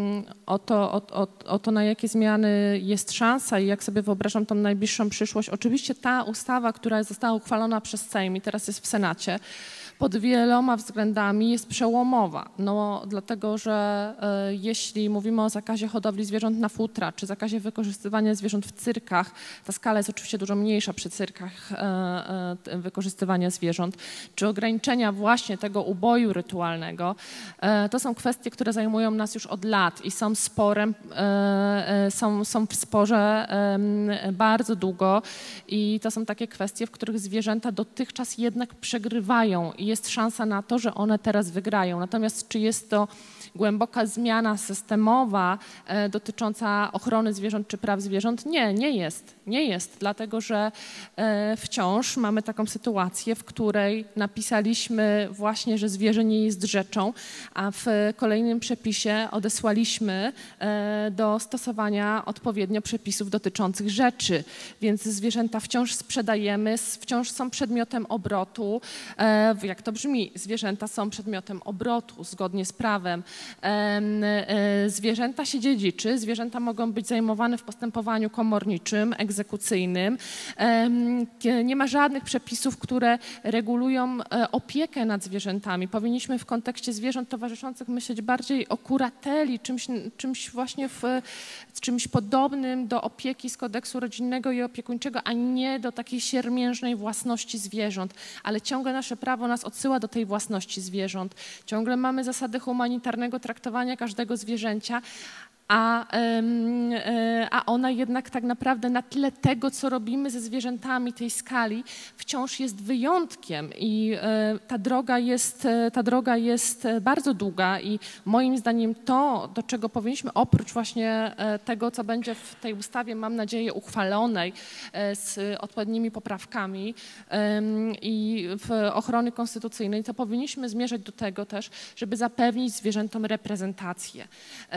o to, na jakie zmiany jest szansa i jak sobie wyobrażam tą najbliższą przyszłość, oczywiście ta ustawa, która została uchwalona przez Sejm i teraz jest w Senacie, pod wieloma względami jest przełomowa. No, dlatego, że jeśli mówimy o zakazie hodowli zwierząt na futra, czy zakazie wykorzystywania zwierząt w cyrkach, ta skala jest oczywiście dużo mniejsza przy cyrkach wykorzystywania zwierząt, czy ograniczenia właśnie tego uboju rytualnego, to są kwestie, które zajmują nas już od lat i są sporem, są w sporze bardzo długo i to są takie kwestie, w których zwierzęta dotychczas jednak przegrywają i jest szansa na to, że one teraz wygrają. Natomiast czy jest to głęboka zmiana systemowa dotycząca ochrony zwierząt czy praw zwierząt? Nie, nie jest. Nie jest, dlatego że wciąż mamy taką sytuację, w której napisaliśmy właśnie, że zwierzę nie jest rzeczą, a w kolejnym przepisie odesłaliśmy do stosowania odpowiednio przepisów dotyczących rzeczy, więc zwierzęta wciąż sprzedajemy, wciąż są przedmiotem obrotu. Jak to brzmi? Zwierzęta są przedmiotem obrotu zgodnie z prawem. Zwierzęta się dziedziczy, zwierzęta mogą być zajmowane w postępowaniu komorniczym, egzekucyjnym. Nie ma żadnych przepisów, które regulują opiekę nad zwierzętami. Powinniśmy w kontekście zwierząt towarzyszących myśleć bardziej o kurateli, czymś właśnie czymś podobnym do opieki z kodeksu rodzinnego i opiekuńczego, a nie do takiej siermiężnej własności zwierząt. Ale ciągle nasze prawo nas odsyła do tej własności zwierząt. Ciągle mamy zasady humanitarnego traktowania każdego zwierzęcia, a ona jednak tak naprawdę na tle tego, co robimy ze zwierzętami, tej skali, wciąż jest wyjątkiem i ta droga jest bardzo długa i moim zdaniem to, do czego powinniśmy oprócz właśnie tego, co będzie w tej ustawie, mam nadzieję, uchwalonej z odpowiednimi poprawkami i w ochrony konstytucyjnej, to powinniśmy zmierzać do tego też, żeby zapewnić zwierzętom reprezentację.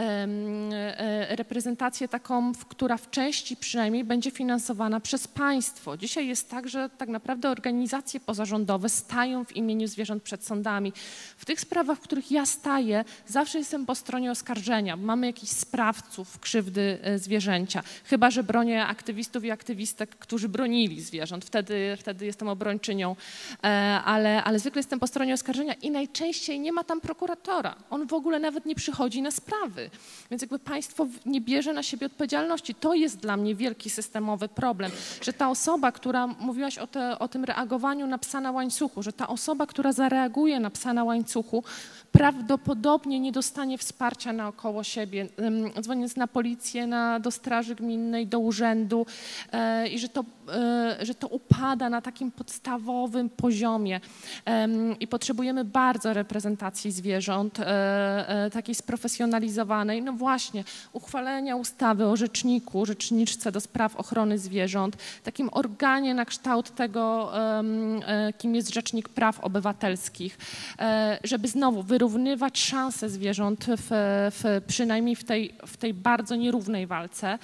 Reprezentację taką, która w części przynajmniej będzie finansowana przez państwo. Dzisiaj jest tak, że tak naprawdę organizacje pozarządowe stają w imieniu zwierząt przed sądami. W tych sprawach, w których ja staję, zawsze jestem po stronie oskarżenia. Mamy jakichś sprawców krzywdy zwierzęcia. Chyba że bronię aktywistów i aktywistek, którzy bronili zwierząt. Wtedy jestem obrończynią, ale zwykle jestem po stronie oskarżenia i najczęściej nie ma tam prokuratora. On w ogóle nawet nie przychodzi na sprawy. Więc jakby państwo nie bierze na siebie odpowiedzialności. To jest dla mnie wielki systemowy problem, że ta osoba, która, mówiłaś o tym reagowaniu na psa na łańcuchu, że ta osoba, która zareaguje na psa na łańcuchu, prawdopodobnie nie dostanie wsparcia naokoło siebie, dzwoniąc na policję, do straży gminnej, do urzędu i że to upada na takim podstawowym poziomie i potrzebujemy bardzo reprezentacji zwierząt, takiej sprofesjonalizowanej, no właśnie, uchwalenia ustawy o rzeczniku, rzeczniczce do spraw ochrony zwierząt, takim organie na kształt tego, kim jest Rzecznik Praw Obywatelskich, żeby znowu wyrównywać szanse zwierząt przynajmniej w tej bardzo nierównej walce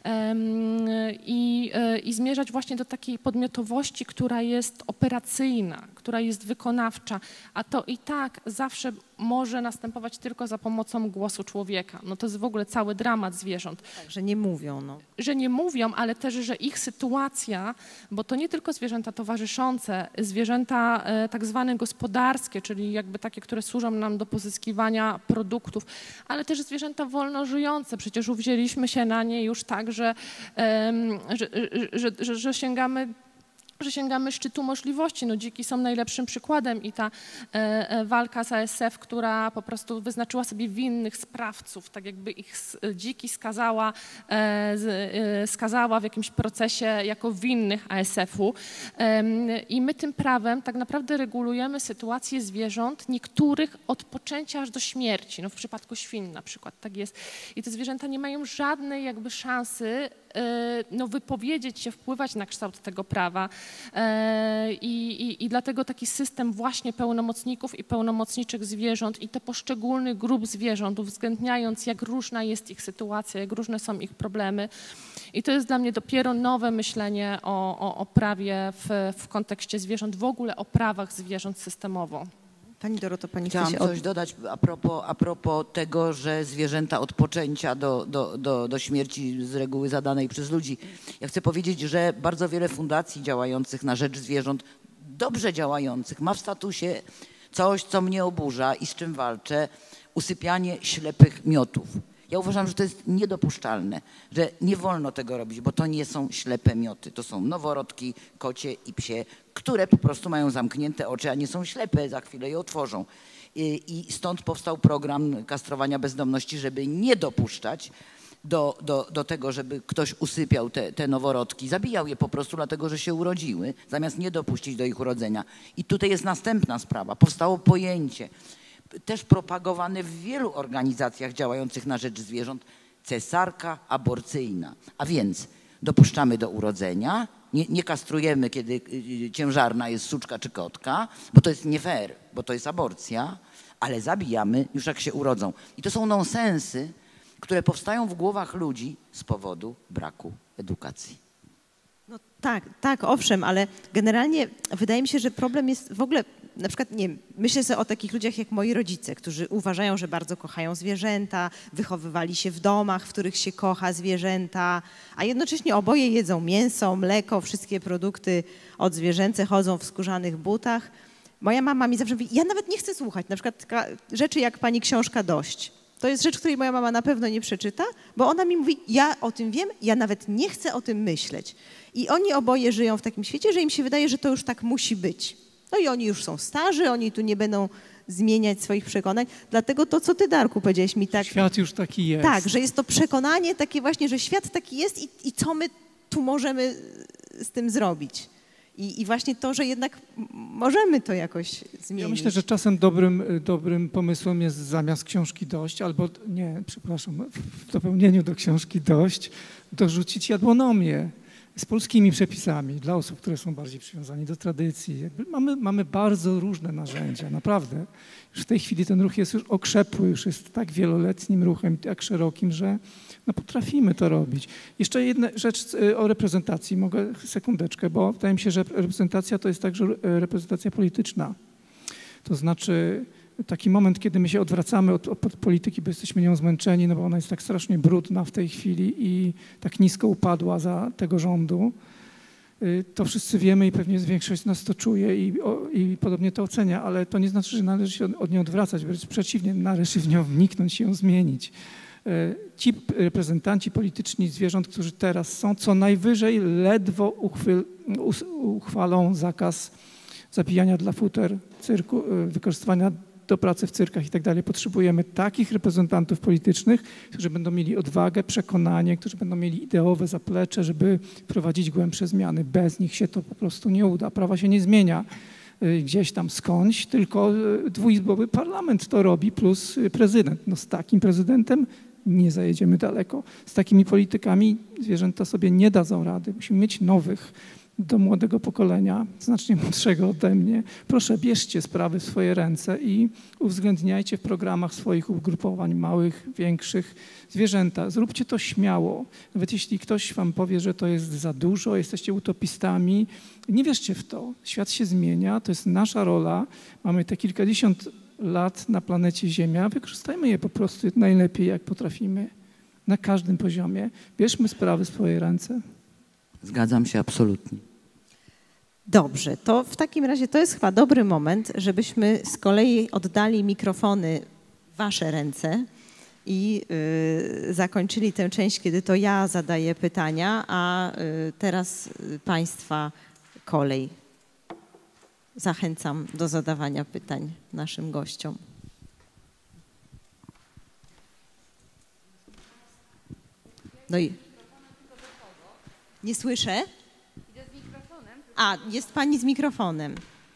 i zmierzać właśnie do takiej podmiotowości, która jest operacyjna, która jest wykonawcza, a to i tak zawsze może następować tylko za pomocą głosu człowieka. No to jest w ogóle cały dramat zwierząt. Tak, że nie mówią. No. Że nie mówią, ale też, że ich sytuacja, bo to nie tylko zwierzęta towarzyszące, zwierzęta tak zwane gospodarskie, czyli jakby takie, które służą nam do pozyskiwania produktów, ale też zwierzęta wolno żyjące. Przecież uwzięliśmy się na nie już tak, że sięgamy szczytu możliwości. No, dziki są najlepszym przykładem i ta walka z ASF, która po prostu wyznaczyła sobie winnych sprawców, tak jakby ich dziki skazała w jakimś procesie jako winnych ASF-u. I my tym prawem tak naprawdę regulujemy sytuację zwierząt, niektórych od poczęcia aż do śmierci. No, w przypadku świń na przykład tak jest. I te zwierzęta nie mają żadnej jakby szansy wypowiedzieć się, wpływać na kształt tego prawa i dlatego taki system właśnie pełnomocników i pełnomocniczek zwierząt i te poszczególnych grup zwierząt, uwzględniając jak różna jest ich sytuacja, jak różne są ich problemy i to jest dla mnie dopiero nowe myślenie o prawie w kontekście zwierząt, w ogóle o prawach zwierząt systemowo. Pani Doroto, pani chciałam coś dodać a propos tego, że zwierzęta od poczęcia do śmierci z reguły zadanej przez ludzi. Ja chcę powiedzieć, że bardzo wiele fundacji działających na rzecz zwierząt dobrze działających ma w statusie coś, co mnie oburza i z czym walczę, usypianie ślepych miotów. Ja uważam, że to jest niedopuszczalne, że nie wolno tego robić, bo to nie są ślepe mioty. To są noworodki, kocie i psie, które po prostu mają zamknięte oczy, a nie są ślepe, za chwilę je otworzą. I stąd powstał program kastrowania bezdomności, żeby nie dopuszczać do tego, żeby ktoś usypiał te noworodki, zabijał je po prostu dlatego, że się urodziły, zamiast nie dopuścić do ich urodzenia. I tutaj jest następna sprawa. Powstało pojęcie, też propagowane w wielu organizacjach działających na rzecz zwierząt, cesarka aborcyjna. A więc dopuszczamy do urodzenia, nie kastrujemy, kiedy ciężarna jest suczka czy kotka, bo to jest nie fair, bo to jest aborcja, ale zabijamy już jak się urodzą. I to są nonsensy, które powstają w głowach ludzi z powodu braku edukacji. No tak, owszem, ale generalnie wydaje mi się, że problem jest w ogóle, na przykład, nie wiem, myślę sobie o takich ludziach jak moi rodzice, którzy uważają, że bardzo kochają zwierzęta, wychowywali się w domach, w których się kocha zwierzęta, a jednocześnie oboje jedzą mięso, mleko, wszystkie produkty odzwierzęce, chodzą w skórzanych butach. Moja mama mi zawsze mówi, ja nawet nie chcę słuchać, na przykład rzeczy jak pani książka Dość. To jest rzecz, której moja mama na pewno nie przeczyta, bo ona mi mówi, ja o tym wiem, ja nawet nie chcę o tym myśleć. I oni oboje żyją w takim świecie, że im się wydaje, że to już tak musi być. No i oni już są starzy, oni tu nie będą zmieniać swoich przekonań. Dlatego to, co ty, Darku, powiedziałeś mi tak... Świat już taki jest. Tak, że jest to przekonanie takie właśnie, że świat taki jest i co my tu możemy z tym zrobić. I właśnie to, że jednak możemy to jakoś zmienić. Ja myślę, że czasem dobrym pomysłem jest zamiast książki Dość, albo nie, przepraszam, w dopełnieniu do książki Dość, dorzucić jadłonomię z polskimi przepisami dla osób, które są bardziej przywiązani do tradycji. Mamy bardzo różne narzędzia, naprawdę. Już w tej chwili ten ruch jest już okrzepły, już jest tak wieloletnim ruchem, tak szerokim, że no potrafimy to robić. Jeszcze jedna rzecz o reprezentacji, mogę sekundeczkę, bo wydaje mi się, że reprezentacja to jest także reprezentacja polityczna. To znaczy taki moment, kiedy my się odwracamy od polityki, bo jesteśmy nią zmęczeni, no bo ona jest tak strasznie brudna w tej chwili i tak nisko upadła za tego rządu. To wszyscy wiemy i pewnie większość z nas to czuje i podobnie to ocenia, ale to nie znaczy, że należy się od niej odwracać, wręcz przeciwnie, należy w nią wniknąć i ją zmienić. Ci reprezentanci polityczni zwierząt, którzy teraz są, co najwyżej ledwo uchwalą zakaz zabijania dla futer, cyrku, wykorzystywania do pracy w cyrkach i tak dalej. Potrzebujemy takich reprezentantów politycznych, którzy będą mieli odwagę, przekonanie, którzy będą mieli ideowe zaplecze, żeby prowadzić głębsze zmiany. Bez nich się to po prostu nie uda. Prawa się nie zmienia gdzieś tam skądś, tylko dwuizbowy parlament to robi plus prezydent. No z takim prezydentem nie zajedziemy daleko. Z takimi politykami zwierzęta sobie nie dadzą rady. Musimy mieć nowych, do młodego pokolenia, znacznie młodszego ode mnie. Proszę, bierzcie sprawy w swoje ręce i uwzględniajcie w programach swoich ugrupowań małych, większych zwierzęta. Zróbcie to śmiało. Nawet jeśli ktoś wam powie, że to jest za dużo, jesteście utopistami, nie wierzcie w to. Świat się zmienia, to jest nasza rola. Mamy te kilkadziesiąt lat na planecie Ziemia. Wykorzystajmy je po prostu najlepiej, jak potrafimy. Na każdym poziomie. Bierzmy sprawy w swoje ręce. Zgadzam się absolutnie. Dobrze, to w takim razie to jest chyba dobry moment, żebyśmy z kolei oddali mikrofony w wasze ręce i zakończyli tę część, kiedy to ja zadaję pytania, a teraz państwa kolej. Zachęcam do zadawania pytań naszym gościom. No i nie słyszę? Idę z mikrofonem. A, jest pani z mikrofonem.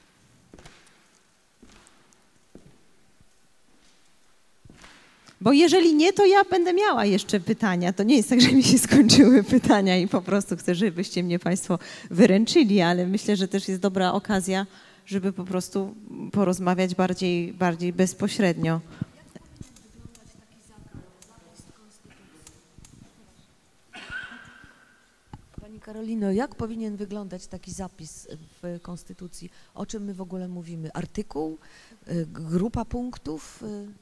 Bo jeżeli nie, to ja będę miała jeszcze pytania. To nie jest tak, że mi się skończyły pytania i po prostu chcę, żebyście mnie państwo wyręczyli, ale myślę, że też jest dobra okazja, żeby po prostu porozmawiać bardziej bezpośrednio. Pani Karolino, jak powinien wyglądać taki zapis w Konstytucji? O czym my w ogóle mówimy? Artykuł? Grupa punktów?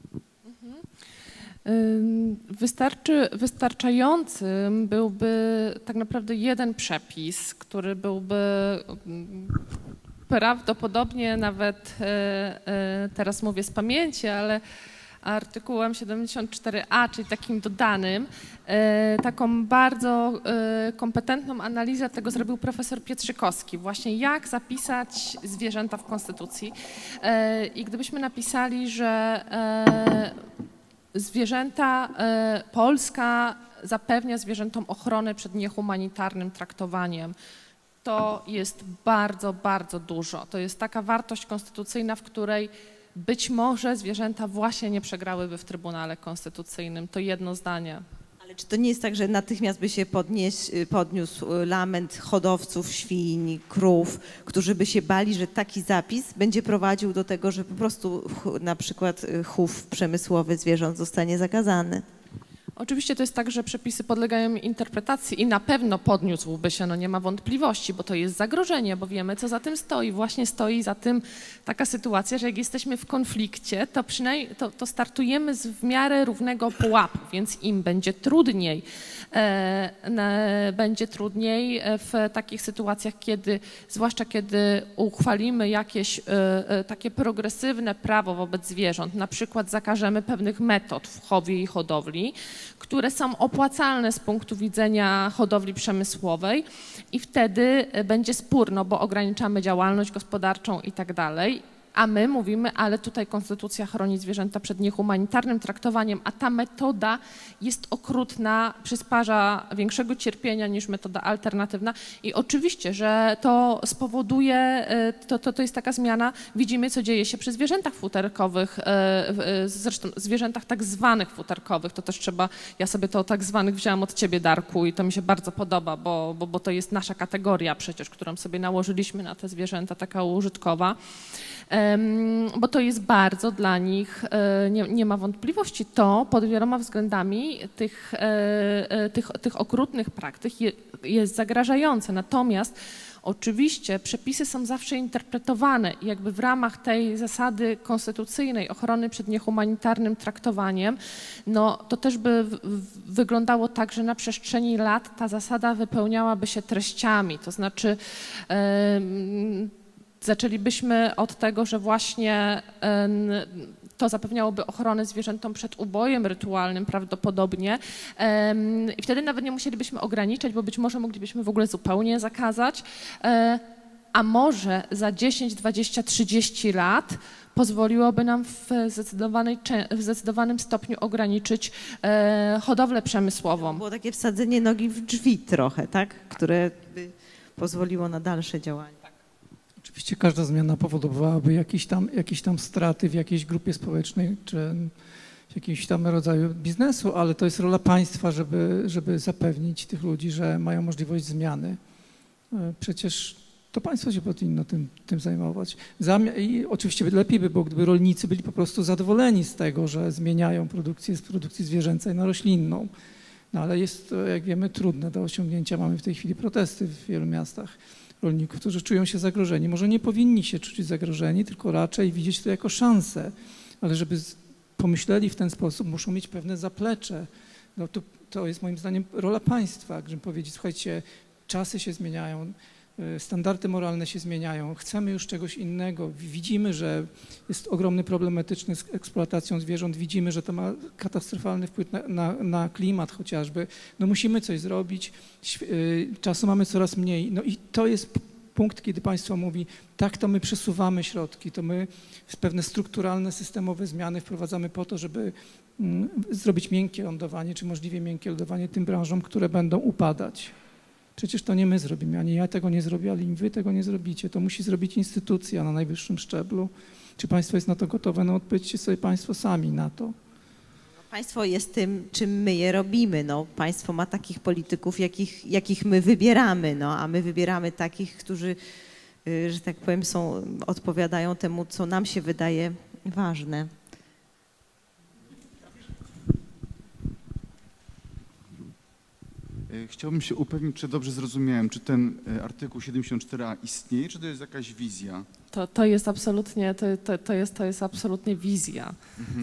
Wystarczającym byłby tak naprawdę jeden przepis, który byłby prawdopodobnie nawet teraz mówię z pamięci, ale artykułem 74a, czyli takim dodanym, taką bardzo kompetentną analizę tego zrobił profesor Pietrzykowski. Właśnie jak zapisać zwierzęta w Konstytucji. I gdybyśmy napisali, że zwierzęta, Polska zapewnia zwierzętom ochronę przed niehumanitarnym traktowaniem, to jest bardzo, bardzo dużo. To jest taka wartość konstytucyjna, w której być może zwierzęta właśnie nie przegrałyby w Trybunale Konstytucyjnym. To jedno zdanie. Ale czy to nie jest tak, że natychmiast by się podniósł lament hodowców świń, krów, którzy by się bali, że taki zapis będzie prowadził do tego, że po prostu na przykład chów przemysłowy zwierząt zostanie zakazany? Oczywiście to jest tak, że przepisy podlegają interpretacji i na pewno podniósłby się, no nie ma wątpliwości, bo to jest zagrożenie, bo wiemy, co za tym stoi. Właśnie stoi za tym taka sytuacja, że jak jesteśmy w konflikcie, to przynajmniej to startujemy z w miarę równego pułapu, więc im będzie trudniej. Będzie trudniej w takich sytuacjach, zwłaszcza kiedy uchwalimy jakieś takie progresywne prawo wobec zwierząt, na przykład zakażemy pewnych metod w chowie i hodowli, które są opłacalne z punktu widzenia hodowli przemysłowej i wtedy będzie spór, no bo ograniczamy działalność gospodarczą i tak dalej. A my mówimy, ale tutaj konstytucja chroni zwierzęta przed niehumanitarnym traktowaniem, a ta metoda jest okrutna, przysparza większego cierpienia niż metoda alternatywna i oczywiście, że to spowoduje, to jest taka zmiana, widzimy, co dzieje się przy zwierzętach futerkowych, zresztą zwierzętach tak zwanych futerkowych, to też trzeba, ja sobie to tak zwanych wzięłam od ciebie, Darku, i to mi się bardzo podoba, bo to jest nasza kategoria przecież, którą sobie nałożyliśmy na te zwierzęta, taka użytkowa. Bo to jest bardzo dla nich, nie ma wątpliwości, to pod wieloma względami tych okrutnych praktyk jest zagrażające. Natomiast oczywiście przepisy są zawsze interpretowane i jakby w ramach tej zasady konstytucyjnej ochrony przed niehumanitarnym traktowaniem, no to też by wyglądało tak, że na przestrzeni lat ta zasada wypełniałaby się treściami, to znaczy zaczęlibyśmy od tego, że właśnie to zapewniałoby ochronę zwierzętom przed ubojem rytualnym prawdopodobnie i wtedy nawet nie musielibyśmy ograniczać, bo być może moglibyśmy w ogóle zupełnie zakazać, a może za 10, 20, 30 lat pozwoliłoby nam w zdecydowanym stopniu ograniczyć hodowlę przemysłową. Było takie wsadzenie nogi w drzwi trochę, tak? Które by pozwoliło na dalsze działania. Oczywiście każda zmiana powodowałaby jakieś tam straty w jakiejś grupie społecznej czy w jakimś tam rodzaju biznesu, ale to jest rola państwa, żeby zapewnić tych ludzi, że mają możliwość zmiany. Przecież to państwo się powinno tym zajmować. I oczywiście lepiej by było, gdyby rolnicy byli po prostu zadowoleni z tego, że zmieniają produkcję z produkcji zwierzęcej na roślinną. No ale jest to, jak wiemy, trudne do osiągnięcia. Mamy w tej chwili protesty w wielu miastach rolników, którzy czują się zagrożeni. Może nie powinni się czuć zagrożeni, tylko raczej widzieć to jako szansę, ale żeby pomyśleli w ten sposób, muszą mieć pewne zaplecze. No to jest moim zdaniem rola państwa, żeby powiedzieć, słuchajcie, czasy się zmieniają, standardy moralne się zmieniają, chcemy już czegoś innego, widzimy, że jest ogromny problem etyczny z eksploatacją zwierząt, widzimy, że to ma katastrofalny wpływ na klimat chociażby, no musimy coś zrobić, czasu mamy coraz mniej, no i to jest punkt, kiedy państwo mówi, tak, to my przesuwamy środki, to my pewne strukturalne, systemowe zmiany wprowadzamy po to, żeby zrobić miękkie lądowanie, czy możliwie miękkie lądowanie tym branżom, które będą upadać. Przecież to nie my zrobimy, ani ja tego nie zrobię, ani wy tego nie zrobicie. To musi zrobić instytucja na najwyższym szczeblu. Czy państwo jest na to gotowe? No odpowiedzcie sobie państwo sami na to. Państwo jest tym, czym my je robimy. No, państwo ma takich polityków, jakich my wybieramy, no, a my wybieramy takich, którzy, że tak powiem, odpowiadają temu, co nam się wydaje ważne. Chciałbym się upewnić, czy dobrze zrozumiałem, czy ten artykuł 74a istnieje, czy to jest jakaś wizja? To jest absolutnie, to jest absolutnie wizja.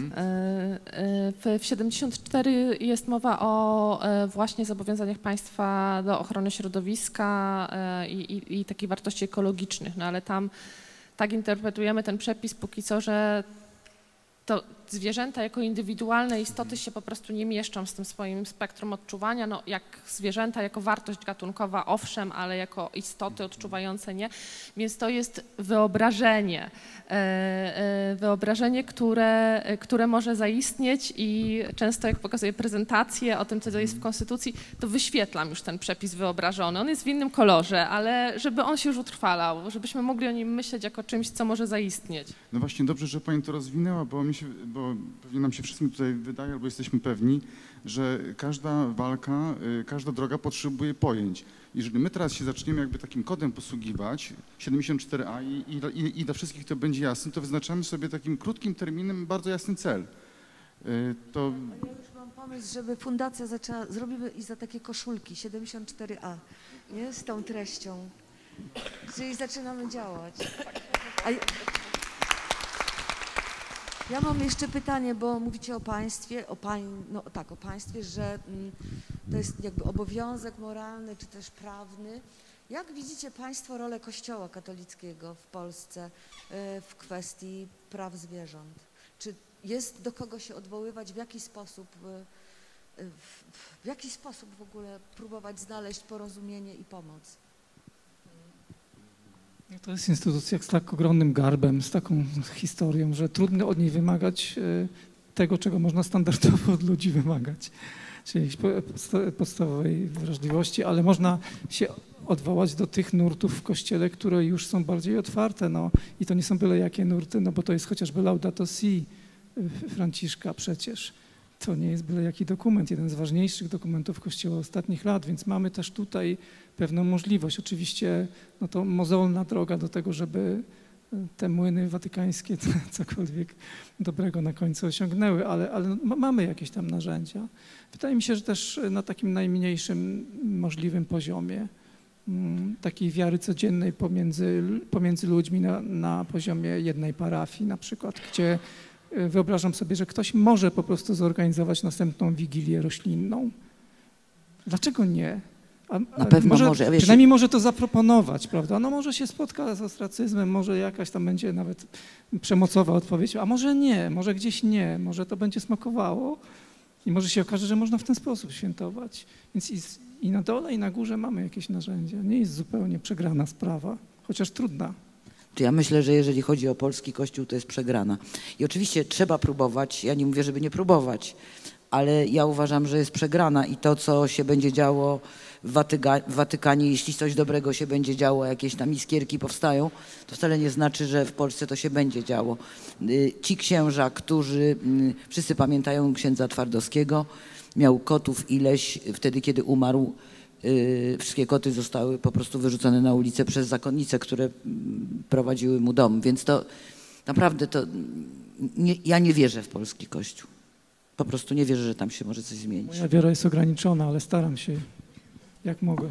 W 74 jest mowa o właśnie zobowiązaniach państwa do ochrony środowiska i takich wartości ekologicznych, no ale tam tak interpretujemy ten przepis póki co, że to zwierzęta jako indywidualne istoty się po prostu nie mieszczą z tym swoim spektrum odczuwania, no jak zwierzęta jako wartość gatunkowa owszem, ale jako istoty odczuwające nie, więc to jest wyobrażenie, które może zaistnieć i często jak pokazuję prezentację o tym, co jest w Konstytucji, to wyświetlam już ten przepis wyobrażony. On jest w innym kolorze, ale żeby on się już utrwalał, żebyśmy mogli o nim myśleć jako czymś, co może zaistnieć. No właśnie dobrze, że pani to rozwinęła, bo pewnie nam się wszystkim tutaj wydaje, albo jesteśmy pewni, że każda walka, każda droga potrzebuje pojęć. Jeżeli my teraz się zaczniemy jakby takim kodem posługiwać, 74a i dla wszystkich to będzie jasne, to wyznaczamy sobie takim krótkim terminem bardzo jasny cel. To... Ja już mam pomysł, żeby fundacja zaczęła, zrobimy i za takie koszulki 74a, nie? Z tą treścią. Czyli zaczynamy działać. Ja mam jeszcze pytanie, bo mówicie o państwie, o państwie, że to jest jakby obowiązek moralny czy też prawny. Jak widzicie państwo rolę Kościoła katolickiego w Polsce w kwestii praw zwierząt? Czy jest do kogo się odwoływać, w jaki sposób w ogóle próbować znaleźć porozumienie i pomoc? To jest instytucja z tak ogromnym garbem, z taką historią, że trudno od niej wymagać tego, czego można standardowo od ludzi wymagać, czyli podstawowej wrażliwości, ale można się odwołać do tych nurtów w Kościele, które już są bardziej otwarte, no i to nie są byle jakie nurty, no bo to jest chociażby Laudato Si Franciszka przecież. To nie jest byle jaki dokument, jeden z ważniejszych dokumentów Kościoła ostatnich lat, więc mamy też tutaj pewną możliwość. Oczywiście no to mozolna droga do tego, żeby te młyny watykańskie cokolwiek dobrego na końcu osiągnęły, ale mamy jakieś tam narzędzia. Wydaje mi się, że też na takim najmniejszym możliwym poziomie takiej wiary codziennej pomiędzy ludźmi na poziomie jednej parafii na przykład, gdzie wyobrażam sobie, że ktoś może po prostu zorganizować następną wigilię roślinną. Dlaczego nie? Na pewno może. Przynajmniej może to zaproponować, prawda? No może się spotka z ostracyzmem, może jakaś tam będzie nawet przemocowa odpowiedź, a może nie, może gdzieś nie, może to będzie smakowało i może się okaże, że można w ten sposób świętować. Więc i na dole, i na górze mamy jakieś narzędzia. Nie jest zupełnie przegrana sprawa, chociaż trudna. To ja myślę, że jeżeli chodzi o polski Kościół, to jest przegrana. I oczywiście trzeba próbować, ja nie mówię, żeby nie próbować, ale ja uważam, że jest przegrana i to, co się będzie działo w Watykanie, jeśli coś dobrego się będzie działo, jakieś tam iskierki powstają, to wcale nie znaczy, że w Polsce to się będzie działo. Ci księża, którzy, wszyscy pamiętają księdza Twardowskiego, miał kotów ileś, wtedy kiedy umarł, wszystkie koty zostały po prostu wyrzucone na ulicę przez zakonnice, które prowadziły mu dom, więc to naprawdę ja nie wierzę w polski Kościół. Po prostu nie wierzę, że tam się może coś zmienić. Moja wiara jest ograniczona, ale staram się jak mogę.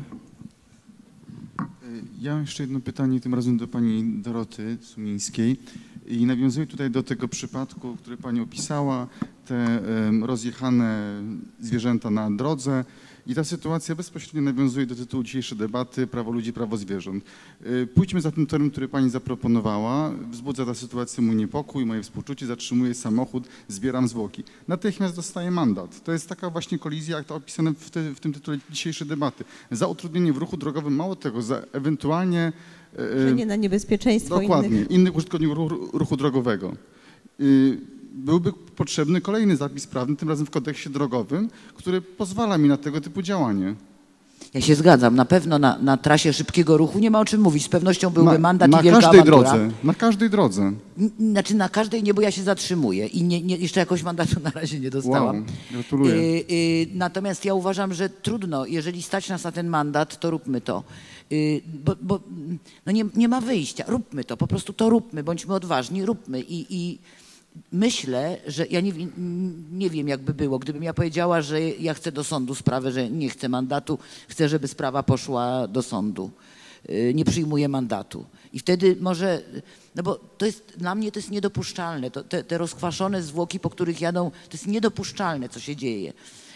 Ja mam jeszcze jedno pytanie, tym razem do pani Doroty Sumińskiej. I nawiązuję tutaj do tego przypadku, który pani opisała, te rozjechane zwierzęta na drodze. I ta sytuacja bezpośrednio nawiązuje do tytułu dzisiejszej debaty Prawo ludzi, prawo zwierząt. Pójdźmy za tym torem, który pani zaproponowała. Wzbudza ta sytuacja mój niepokój, moje współczucie, zatrzymuję samochód, zbieram zwłoki. Natychmiast dostaję mandat. To jest taka właśnie kolizja, jak to opisane w tym tytule dzisiejszej debaty. Za utrudnienie w ruchu drogowym, mało tego, za ewentualnie... nie na niebezpieczeństwo dokładnie, innych użytkowników ruchu drogowego. Byłby potrzebny kolejny zapis prawny, tym razem w kodeksie drogowym, który pozwala mi na tego typu działanie. Ja się zgadzam, na pewno na trasie szybkiego ruchu nie ma o czym mówić, z pewnością byłby mandat i wielka awantura. Na każdej drodze. Znaczy na każdej nie, bo ja się zatrzymuję i jeszcze jakoś mandatu na razie nie dostałam. Wow, gratuluję. Natomiast ja uważam, że trudno, jeżeli stać nas na ten mandat, to róbmy to. Bo no nie ma wyjścia, róbmy to, po prostu to róbmy, bądźmy odważni, róbmy i myślę, że ja nie wiem, jakby było, gdybym ja powiedziała, że ja chcę do sądu sprawę, że nie chcę mandatu, chcę, żeby sprawa poszła do sądu. nie przyjmuje mandatu. I wtedy może, no bo to jest, dla mnie to jest niedopuszczalne, te rozkwaszone zwłoki, po których jadą, to jest niedopuszczalne, co się dzieje.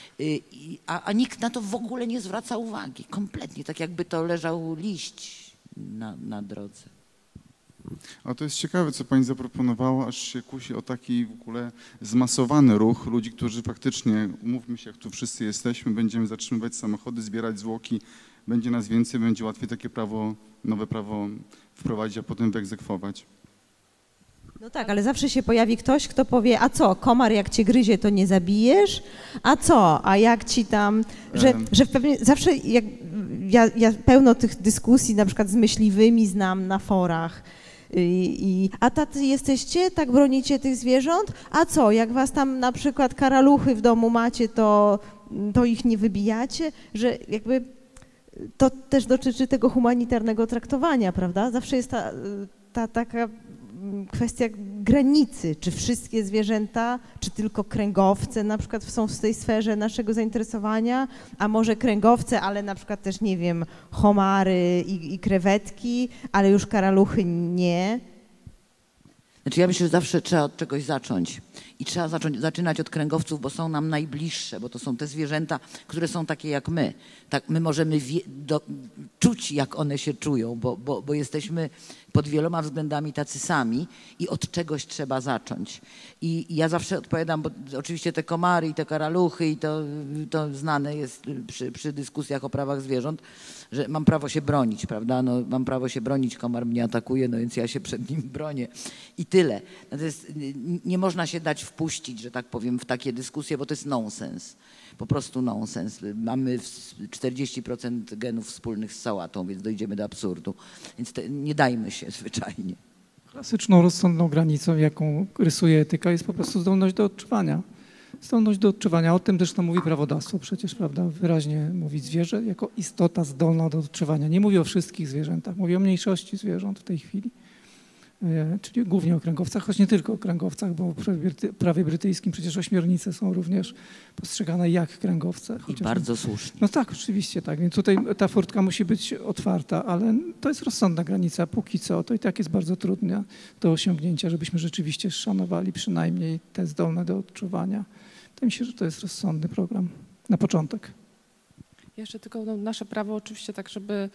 A nikt na to w ogóle nie zwraca uwagi, kompletnie, tak jakby to leżał liść na drodze. A to jest ciekawe, co pani zaproponowała, aż się kusi o taki w ogóle zmasowany ruch ludzi, którzy faktycznie, umówmy się, jak tu wszyscy jesteśmy, będziemy zatrzymywać samochody, zbierać zwłoki, będzie nas więcej, będzie łatwiej takie prawo, nowe prawo wprowadzić, a potem wyegzekwować. No tak, ale zawsze się pojawi ktoś, kto powie, a co, komar jak cię gryzie, to nie zabijesz? A co, a jak ci tam, że pewnie zawsze, ja pełno tych dyskusji na przykład z myśliwymi znam na forach. A tacy jesteście, tak bronicie tych zwierząt? A co, jak was tam na przykład karaluchy w domu macie, to ich nie wybijacie? Że jakby to też dotyczy tego humanitarnego traktowania, prawda? Zawsze jest ta taka kwestia granicy, czy wszystkie zwierzęta, czy tylko kręgowce na przykład są w tej sferze naszego zainteresowania, a może kręgowce, ale na przykład też, nie wiem, homary i krewetki, ale już karaluchy nie. Znaczy ja myślę, że zawsze trzeba od czegoś zacząć i trzeba zaczynać od kręgowców, bo są nam najbliższe, bo to są te zwierzęta, które są takie jak my. Tak, my możemy czuć, jak one się czują, bo jesteśmy pod wieloma względami tacy sami i od czegoś trzeba zacząć. I ja zawsze odpowiadam, bo oczywiście te komary i te karaluchy i to znane jest przy dyskusjach o prawach zwierząt, że mam prawo się bronić, prawda? No, mam prawo się bronić, komar mnie atakuje, no więc ja się przed nim bronię i tyle. Natomiast nie można się dać wpuścić, że tak powiem, w takie dyskusje, bo to jest nonsens. Po prostu nonsens. Mamy 40% genów wspólnych z sałatą, więc dojdziemy do absurdu. Więc nie dajmy się zwyczajnie. Klasyczną, rozsądną granicą, jaką rysuje etyka, jest po prostu zdolność do odczuwania. Zdolność do odczuwania. O tym zresztą mówi prawodawstwo przecież, prawda? Wyraźnie mówi zwierzę jako istota zdolna do odczuwania. Nie mówi o wszystkich zwierzętach, mówi o mniejszości zwierząt w tej chwili. Czyli głównie o kręgowcach, choć nie tylko o kręgowcach, bo w prawie brytyjskim przecież ośmiornice są również postrzegane jak kręgowce. I bardzo słusznie. No tak, oczywiście tak, więc tutaj ta furtka musi być otwarta, ale to jest rozsądna granica, póki co to i tak jest bardzo trudne do osiągnięcia, żebyśmy rzeczywiście szanowali przynajmniej te zdolne do odczuwania. Wydaje mi się, że to jest rozsądny program na początek. Jeszcze tylko nasze prawo oczywiście tak, żeby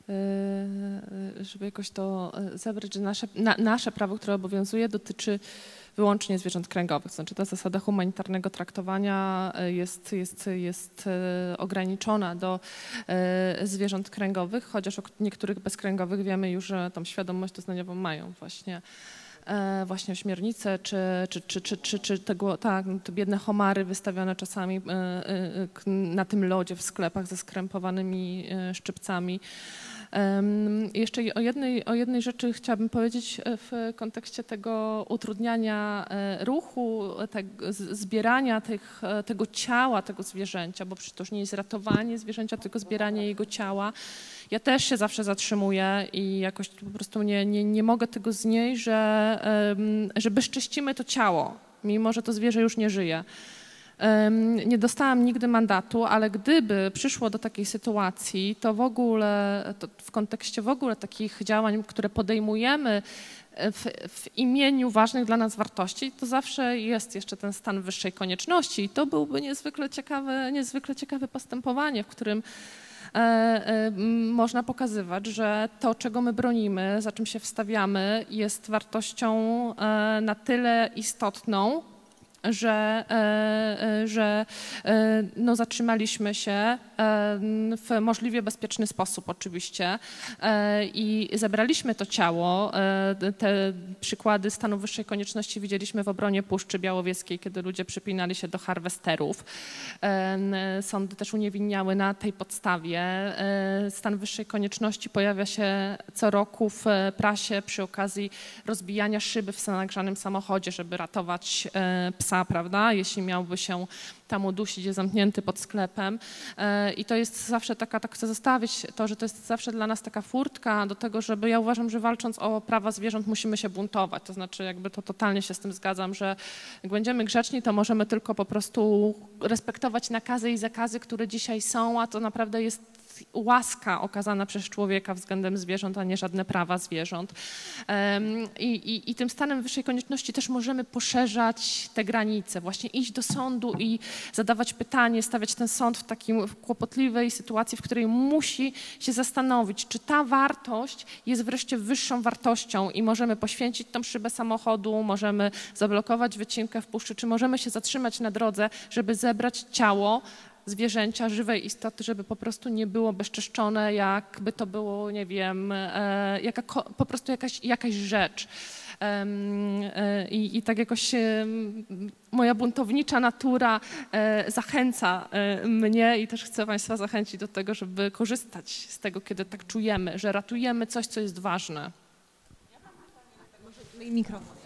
jakoś to zebrać, że nasze prawo, które obowiązuje, dotyczy wyłącznie zwierząt kręgowych. Znaczy ta zasada humanitarnego traktowania jest ograniczona do zwierząt kręgowych, chociaż o niektórych bezkręgowych wiemy już, że tą świadomość doznaniową mają właśnie ośmiornice, czy te biedne homary wystawione czasami na tym lodzie w sklepach ze skrępowanymi szczypcami. Jeszcze o jednej rzeczy chciałabym powiedzieć w kontekście tego utrudniania ruchu, zbierania tego ciała tego zwierzęcia, bo przecież to już nie jest ratowanie zwierzęcia, tylko zbieranie jego ciała. Ja też się zawsze zatrzymuję i jakoś po prostu nie mogę tego znieść, że bezcześcimy to ciało, mimo że to zwierzę już nie żyje. Nie dostałam nigdy mandatu, ale gdyby przyszło do takiej sytuacji, to w kontekście w ogóle takich działań, które podejmujemy w imieniu ważnych dla nas wartości, to zawsze jest jeszcze ten stan wyższej konieczności i to byłby niezwykle ciekawe postępowanie, w którym można pokazywać, że to, czego my bronimy, za czym się wstawiamy, jest wartością na tyle istotną, że zatrzymaliśmy się w możliwie bezpieczny sposób oczywiście i zebraliśmy to ciało. Te przykłady stanu wyższej konieczności widzieliśmy w obronie Puszczy Białowieskiej, kiedy ludzie przypinali się do harwesterów. Sądy też uniewinniały na tej podstawie. Stan wyższej konieczności pojawia się co roku w prasie przy okazji rozbijania szyby w nagrzanym samochodzie, żeby ratować psa, prawda, jeśli miałby się tam udusić, jest zamknięty pod sklepem. I to jest zawsze tak chcę zostawić to, że to jest zawsze dla nas taka furtka do tego, żeby ja uważam, że walcząc o prawa zwierząt musimy się buntować. To znaczy jakby to totalnie się z tym zgadzam, że jak będziemy grzeczni, to możemy tylko po prostu respektować nakazy i zakazy, które dzisiaj są, a to naprawdę jest jest łaska okazana przez człowieka względem zwierząt, a nie żadne prawa zwierząt. I tym stanem wyższej konieczności też możemy poszerzać te granice, właśnie iść do sądu i zadawać pytanie, stawiać ten sąd w takiej kłopotliwej sytuacji, w której musi się zastanowić, czy ta wartość jest wreszcie wyższą wartością i możemy poświęcić tą szybę samochodu, możemy zablokować wycinkę w puszczy, czy możemy się zatrzymać na drodze, żeby zebrać ciało zwierzęcia, żywej istoty, żeby po prostu nie było bezczeszczone, jakby to było, nie wiem, po prostu jakaś rzecz. I tak jakoś moja buntownicza natura zachęca mnie i też chcę Państwa zachęcić do tego, żeby korzystać z tego, kiedy tak czujemy, że ratujemy coś, co jest ważne. Mikrofon.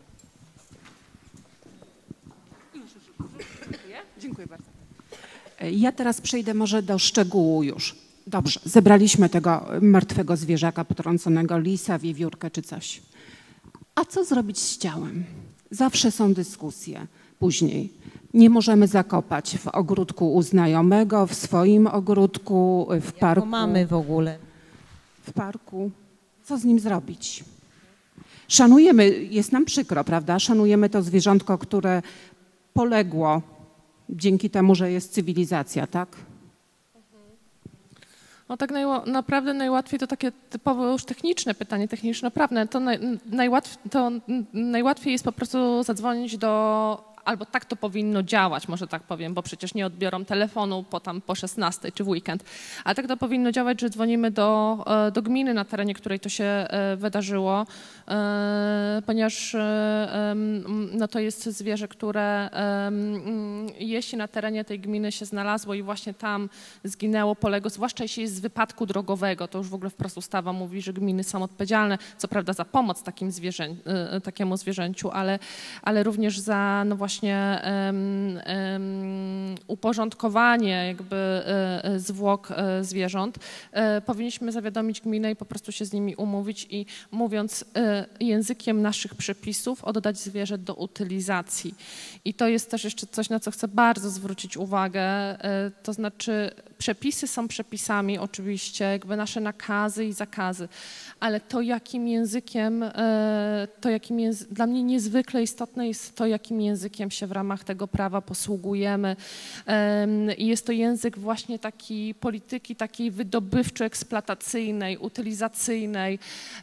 Dziękuję bardzo. Ja teraz przejdę może do szczegółu już. Dobrze, zebraliśmy tego martwego zwierzaka, potrąconego lisa, wiewiórkę czy coś. A co zrobić z ciałem? Zawsze są dyskusje później. Nie możemy zakopać w ogródku u znajomego, w swoim ogródku, w parku. Jaką mamy w ogóle? W parku. Co z nim zrobić? Szanujemy, jest nam przykro, prawda? Szanujemy to zwierzątko, które poległo dzięki temu, że jest cywilizacja, tak? No tak naprawdę najłatwiej to takie typowo już techniczne pytanie, techniczno-prawne. To najłatwiej jest po prostu zadzwonić albo tak to powinno działać, może tak powiem, bo przecież nie odbiorą telefonu po 16 czy w weekend. Ale tak to powinno działać, że dzwonimy do gminy, na terenie której to się wydarzyło, ponieważ no to jest zwierzę, które jeśli na terenie tej gminy się znalazło i właśnie tam zginęło, poległo, zwłaszcza jeśli jest z wypadku drogowego, to już w ogóle wprost ustawa mówi, że gminy są odpowiedzialne, co prawda za pomoc takiemu zwierzęciu, ale również za no właśnie uporządkowanie jakby zwłok zwierząt, powinniśmy zawiadomić gminę i po prostu się z nimi umówić i mówiąc językiem naszych przepisów oddać zwierzę do utylizacji. I to jest też jeszcze coś, na co chcę bardzo zwrócić uwagę, to znaczy przepisy są przepisami oczywiście, jakby nasze nakazy i zakazy, ale to jakim językiem, dla mnie niezwykle istotne jest to, jakim językiem się w ramach tego prawa posługujemy. I jest to język właśnie takiej polityki, takiej wydobywczo-eksploatacyjnej, utylizacyjnej.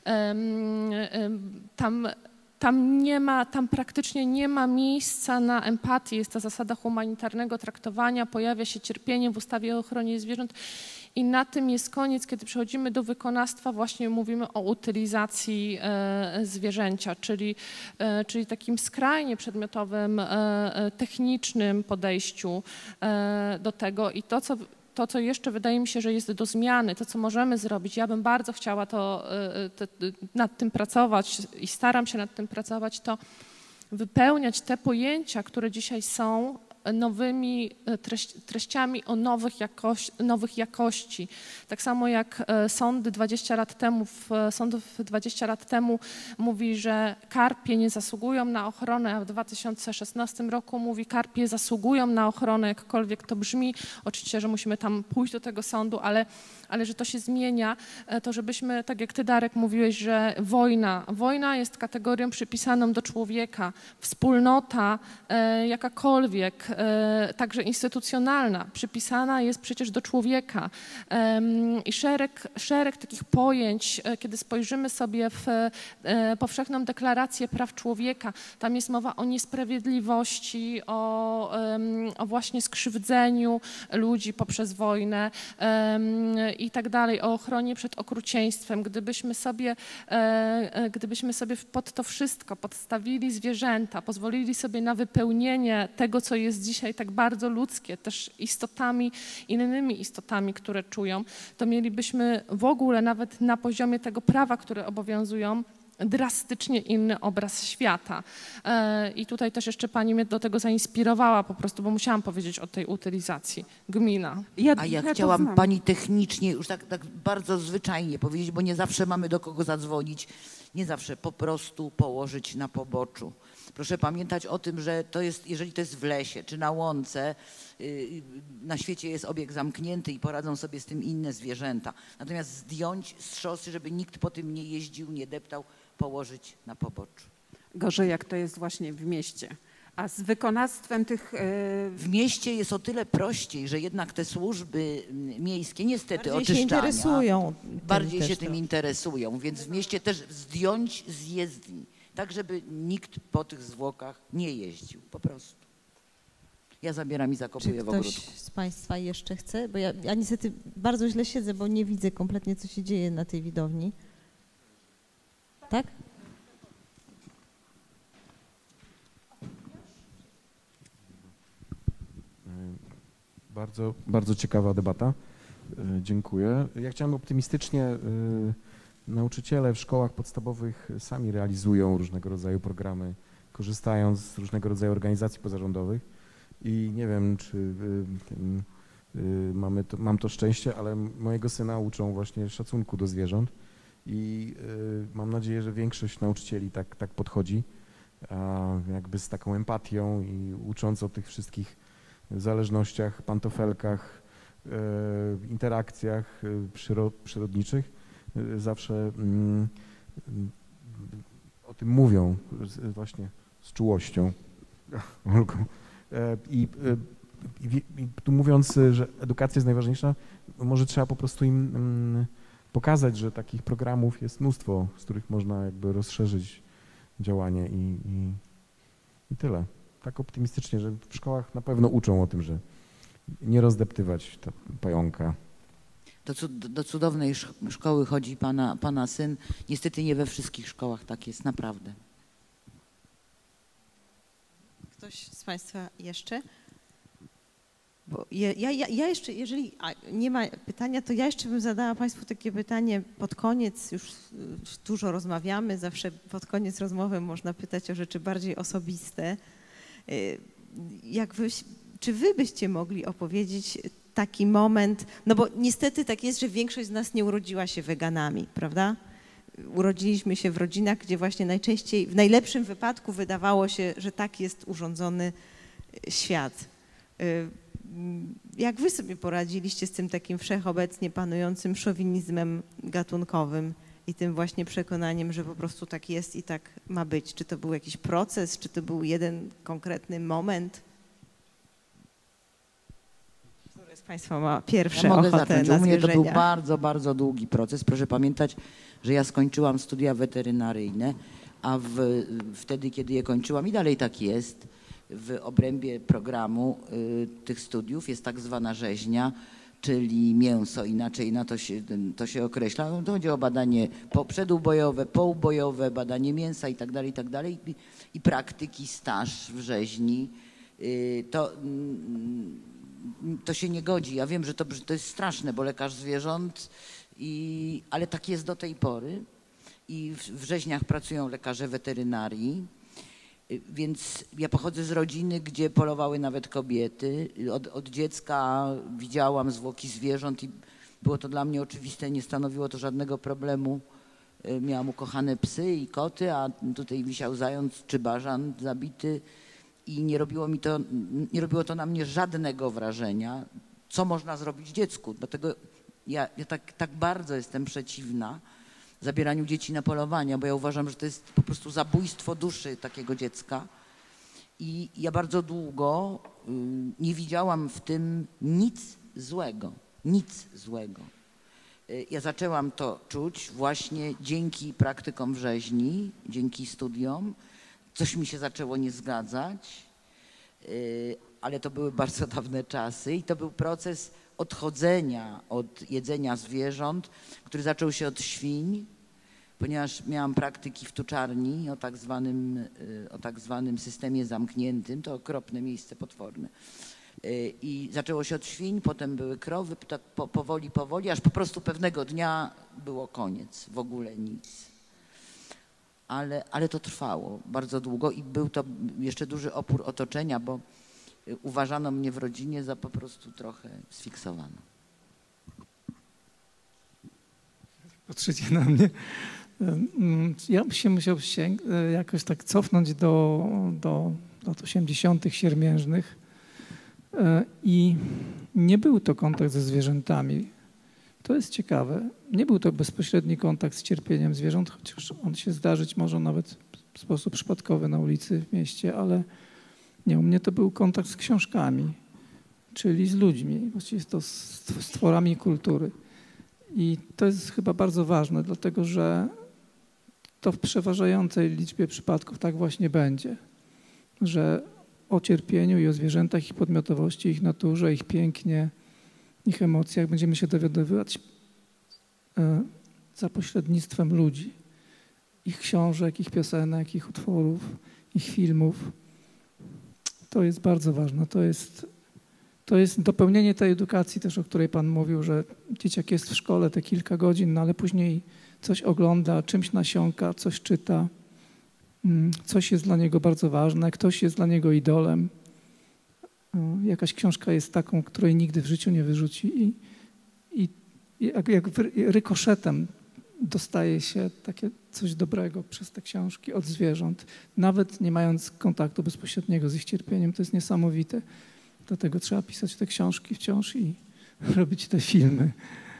Tam praktycznie nie ma miejsca na empatię. Jest ta zasada humanitarnego traktowania, pojawia się cierpienie w ustawie o ochronie zwierząt i na tym jest koniec. Kiedy przechodzimy do wykonawstwa, właśnie mówimy o utylizacji zwierzęcia, czyli takim skrajnie przedmiotowym, technicznym podejściu do tego i to, co jeszcze wydaje mi się, że jest do zmiany, to, co możemy zrobić, ja bym bardzo chciała nad tym pracować i staram się nad tym pracować, to wypełniać te pojęcia, które dzisiaj są nowymi treściami o nowych jakości. Tak samo jak sąd 20 lat temu mówi, że karpie nie zasługują na ochronę, a w 2016 roku mówi, karpie zasługują na ochronę, jakkolwiek to brzmi. Oczywiście, że musimy tam pójść do tego sądu, ale że to się zmienia, to żebyśmy, tak jak ty, Darek, mówiłeś, że wojna jest kategorią przypisaną do człowieka, wspólnota jakakolwiek, także instytucjonalna, przypisana jest przecież do człowieka i szereg takich pojęć, kiedy spojrzymy sobie w Powszechną Deklarację Praw Człowieka, tam jest mowa o niesprawiedliwości, o właśnie skrzywdzeniu ludzi poprzez wojnę i tak dalej, o ochronie przed okrucieństwem. Gdybyśmy sobie pod to wszystko podstawili zwierzęta, pozwolili sobie na wypełnienie tego, co jest dzisiaj tak bardzo ludzkie, też innymi istotami, które czują, to mielibyśmy w ogóle nawet na poziomie tego prawa, które obowiązują, drastycznie inny obraz świata. I tutaj też jeszcze pani mnie do tego zainspirowała po prostu, bo musiałam powiedzieć o tej utylizacji. Gmina. A ja chciałam pani technicznie, już tak bardzo zwyczajnie powiedzieć, bo nie zawsze mamy do kogo zadzwonić. nie zawsze po prostu położyć na poboczu. Proszę pamiętać o tym, że to jest, jeżeli to jest w lesie czy na łące, na świecie jest obiekt zamknięty i poradzą sobie z tym inne zwierzęta. Natomiast zdjąć z szosy, żeby nikt po tym nie jeździł, nie deptał, położyć na poboczu. Gorzej jak to jest właśnie w mieście. A z wykonawstwem tych... W mieście jest o tyle prościej, że jednak te służby miejskie niestety Bardziej się oczyszczania interesują. bardziej się też tym interesują, więc w mieście też zdjąć z jezdni, tak żeby nikt po tych zwłokach nie jeździł, po prostu. Ja zabieram i Czy zakopuję w ktoś ogródku. z Państwa jeszcze chce? Bo ja niestety bardzo źle siedzę, bo nie widzę kompletnie, co się dzieje na tej widowni. Tak? Bardzo, bardzo ciekawa debata. Dziękuję. Ja chciałem optymistycznie, nauczyciele w szkołach podstawowych sami realizują różnego rodzaju programy, korzystają z różnego rodzaju organizacji pozarządowych i nie wiem, czy mam to szczęście, ale mojego syna uczą właśnie szacunku do zwierząt i mam nadzieję, że większość nauczycieli tak podchodzi, jakby z taką empatią i ucząc o tych wszystkich zależnościach, pantofelkach, interakcjach przyrodniczych zawsze o tym mówią właśnie z czułością. Olgą. I tu mówiąc, że edukacja jest najważniejsza, może trzeba po prostu im pokazać, że takich programów jest mnóstwo, z których można jakby rozszerzyć działanie i tyle. Tak optymistycznie, że w szkołach na pewno uczą o tym, że nie rozdeptywać pająka. Do cudownej szkoły chodzi pana syn. Niestety nie we wszystkich szkołach tak jest, naprawdę. Ktoś z Państwa jeszcze? Bo ja jeszcze, jeżeli nie ma pytania, to ja jeszcze bym zadała Państwu takie pytanie pod koniec, już dużo rozmawiamy, zawsze pod koniec rozmowy można pytać o rzeczy bardziej osobiste. Czy Wy byście mogli opowiedzieć taki moment, no bo niestety tak jest, że większość z nas nie urodziła się weganami, prawda? Urodziliśmy się w rodzinach, gdzie właśnie najczęściej, w najlepszym wypadku wydawało się, że tak jest urządzony świat. Jak Wy sobie poradziliście z tym takim wszechobecnie panującym szowinizmem gatunkowym i tym właśnie przekonaniem, że po prostu tak jest i tak ma być? Czy to był jakiś proces, czy to był jeden konkretny moment? Który z Państwa ma pierwsze Ja mogę ochotę zacząć. na U mnie to był zwierzenia? bardzo, bardzo długi proces. Proszę pamiętać, że ja skończyłam studia weterynaryjne, a wtedy, kiedy je kończyłam, i dalej tak jest, w obrębie programu tych studiów jest tak zwana rzeźnia, czyli mięso, inaczej na to się określa. To chodzi o badanie przedubojowe, poubojowe, badanie mięsa i tak dalej, i praktyki, staż w rzeźni. To się nie godzi. Ja wiem, że to jest straszne, bo lekarz zwierząt, ale tak jest do tej pory. I w rzeźniach pracują lekarze weterynarii. Więc ja pochodzę z rodziny, gdzie polowały nawet kobiety. Od dziecka widziałam zwłoki zwierząt i było to dla mnie oczywiste, nie stanowiło to żadnego problemu. Miałam ukochane psy i koty, a tutaj wisiał zając czy bażan zabity i nie robiło to na mnie żadnego wrażenia, co można zrobić dziecku. Dlatego ja tak bardzo jestem przeciwna zabieraniu dzieci na polowania, bo ja uważam, że to jest po prostu zabójstwo duszy takiego dziecka. I ja bardzo długo nie widziałam w tym nic złego. Nic złego. Ja zaczęłam to czuć właśnie dzięki praktykom w rzeźni, dzięki studiom. Coś mi się zaczęło nie zgadzać, ale to były bardzo dawne czasy i to był proces odchodzenia od jedzenia zwierząt, który zaczął się od świń, ponieważ miałam praktyki w tuczarni o tak zwanym systemie zamkniętym, to okropne miejsce, potworne. I zaczęło się od świń, potem były krowy, tak powoli, aż po prostu pewnego dnia było koniec, w ogóle nic. Ale to trwało bardzo długo i był to jeszcze duży opór otoczenia, bo uważano mnie w rodzinie za po prostu trochę sfiksowaną. Patrzycie na mnie. Ja bym się musiał jakoś tak cofnąć do lat 80. siermiężnych i nie był to kontakt ze zwierzętami. To jest ciekawe. Nie był to bezpośredni kontakt z cierpieniem zwierząt, chociaż on się zdarzyć może nawet w sposób przypadkowy na ulicy w mieście, ale nie, u mnie to był kontakt z książkami, czyli z ludźmi, właściwie to z tworami kultury. I to jest chyba bardzo ważne, dlatego że to w przeważającej liczbie przypadków tak właśnie będzie, że o cierpieniu i o zwierzętach, ich podmiotowości, ich naturze, ich pięknie, ich emocjach będziemy się dowiadywać za pośrednictwem ludzi, ich książek, ich piosenek, ich utworów, ich filmów. To jest bardzo ważne. To jest dopełnienie tej edukacji też, o której Pan mówił, że dzieciak jest w szkole te kilka godzin, no ale później coś ogląda, czymś nasiąka, coś czyta, coś jest dla niego bardzo ważne, ktoś jest dla niego idolem. Jakaś książka jest taką, której nigdy w życiu nie wyrzuci i jak rykoszetem dostaje się takie coś dobrego przez te książki od zwierząt, nawet nie mając kontaktu bezpośredniego z ich cierpieniem. To jest niesamowite. Dlatego trzeba pisać te książki wciąż i robić te filmy.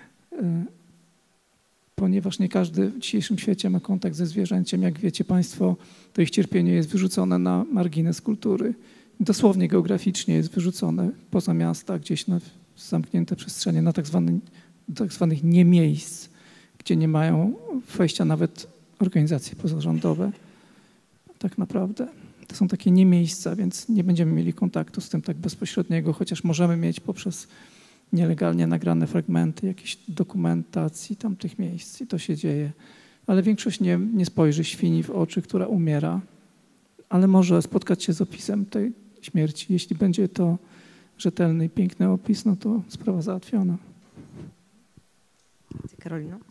Ponieważ nie każdy w dzisiejszym świecie ma kontakt ze zwierzęciem. Jak wiecie Państwo, to ich cierpienie jest wyrzucone na margines kultury. Dosłownie geograficznie jest wyrzucone poza miasta, gdzieś na zamknięte przestrzenie, na tak zwanych nie miejsc, gdzie nie mają wejścia nawet organizacje pozarządowe. Tak naprawdę. To są takie nie miejsca, więc nie będziemy mieli kontaktu z tym tak bezpośredniego, chociaż możemy mieć poprzez nielegalnie nagrane fragmenty jakiejś dokumentacji tamtych miejsc i to się dzieje. Ale większość nie spojrzy świni w oczy, która umiera, ale może spotkać się z opisem tej śmierci. Jeśli będzie to rzetelny i piękny opis, no to sprawa załatwiona. Karolino?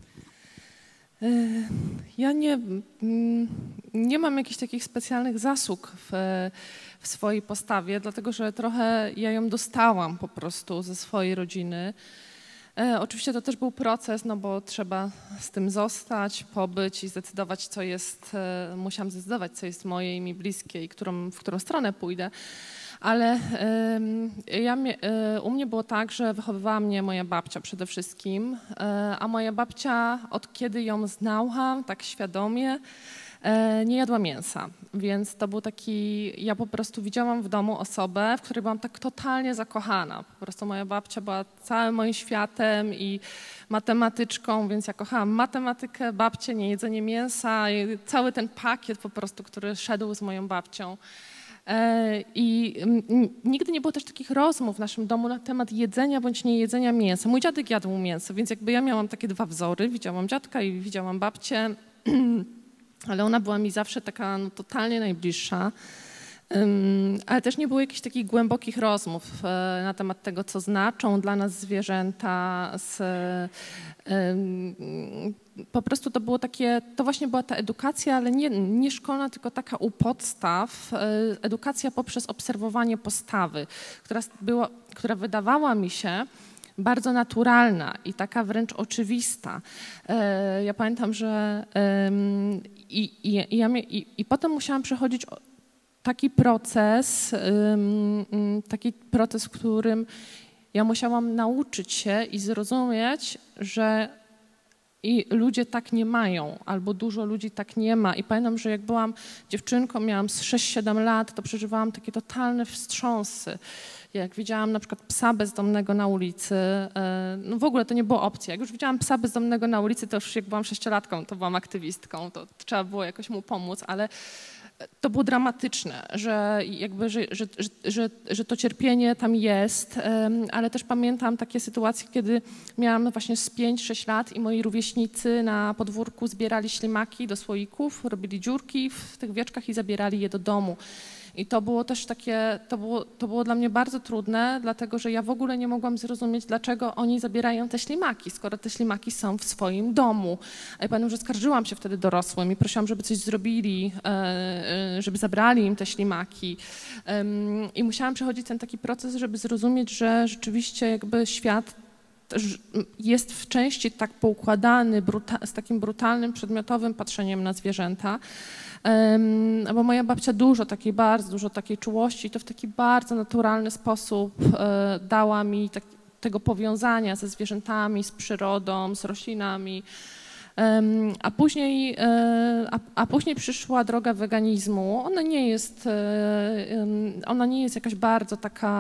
Ja nie mam jakichś takich specjalnych zasług w swojej postawie, dlatego że trochę ja ją dostałam po prostu ze swojej rodziny. Oczywiście to też był proces, no bo trzeba z tym zostać, pobyć i zdecydować, co jest, musiałam zdecydować, co jest moje i mi bliskie i w którą stronę pójdę. Ale u mnie było tak, że wychowywała mnie moja babcia przede wszystkim, a moja babcia, od kiedy ją znałam tak świadomie, nie jadła mięsa, więc to był taki, ja po prostu widziałam w domu osobę, w której byłam tak totalnie zakochana. Po prostu moja babcia była całym moim światem i matematyczką, więc ja kochałam matematykę, babcię, niejedzenie mięsa i cały ten pakiet po prostu, który szedł z moją babcią. I nigdy nie było też takich rozmów w naszym domu na temat jedzenia bądź niejedzenia mięsa. Mój dziadek jadł mięso, więc jakby ja miałam takie dwa wzory, widziałam dziadka i widziałam babcię, ale ona była mi zawsze taka no, totalnie najbliższa. Ale też nie było jakichś takich głębokich rozmów na temat tego, co znaczą dla nas zwierzęta. Po prostu to było takie, to właśnie była ta edukacja, ale nie szkolna, tylko taka u podstaw, edukacja poprzez obserwowanie postawy, która wydawała mi się bardzo naturalna i taka wręcz oczywista. Ja pamiętam, że i potem musiałam przechodzić taki proces, w którym ja musiałam nauczyć się i zrozumieć, że i ludzie tak nie mają, albo dużo ludzi tak nie ma. I pamiętam, że jak byłam dziewczynką, miałam 6-7 lat, to przeżywałam takie totalne wstrząsy. Jak widziałam na przykład psa bezdomnego na ulicy, no w ogóle to nie było opcji. Jak już widziałam psa bezdomnego na ulicy, to już jak byłam 6-latką, to byłam aktywistką, to trzeba było jakoś mu pomóc, ale to było dramatyczne, że to cierpienie tam jest, ale też pamiętam takie sytuacje, kiedy miałam właśnie z 5-6 lat i moi rówieśnicy na podwórku zbierali ślimaki do słoików, robili dziurki w tych wieczkach i zabierali je do domu. I to było też takie, to było dla mnie bardzo trudne, dlatego że ja w ogóle nie mogłam zrozumieć, dlaczego oni zabierają te ślimaki, skoro te ślimaki są w swoim domu. A ja pamiętam, że skarżyłam się wtedy dorosłym i prosiłam, żeby coś zrobili, żeby zabrali im te ślimaki. I musiałam przechodzić ten taki proces, żeby zrozumieć, że rzeczywiście jakby świat jest w części tak poukładany z takim brutalnym, przedmiotowym patrzeniem na zwierzęta, bo moja babcia bardzo dużo takiej czułości, to w taki bardzo naturalny sposób dała mi tego powiązania ze zwierzętami, z przyrodą, z roślinami. A później przyszła droga weganizmu. Ona nie jest jakaś bardzo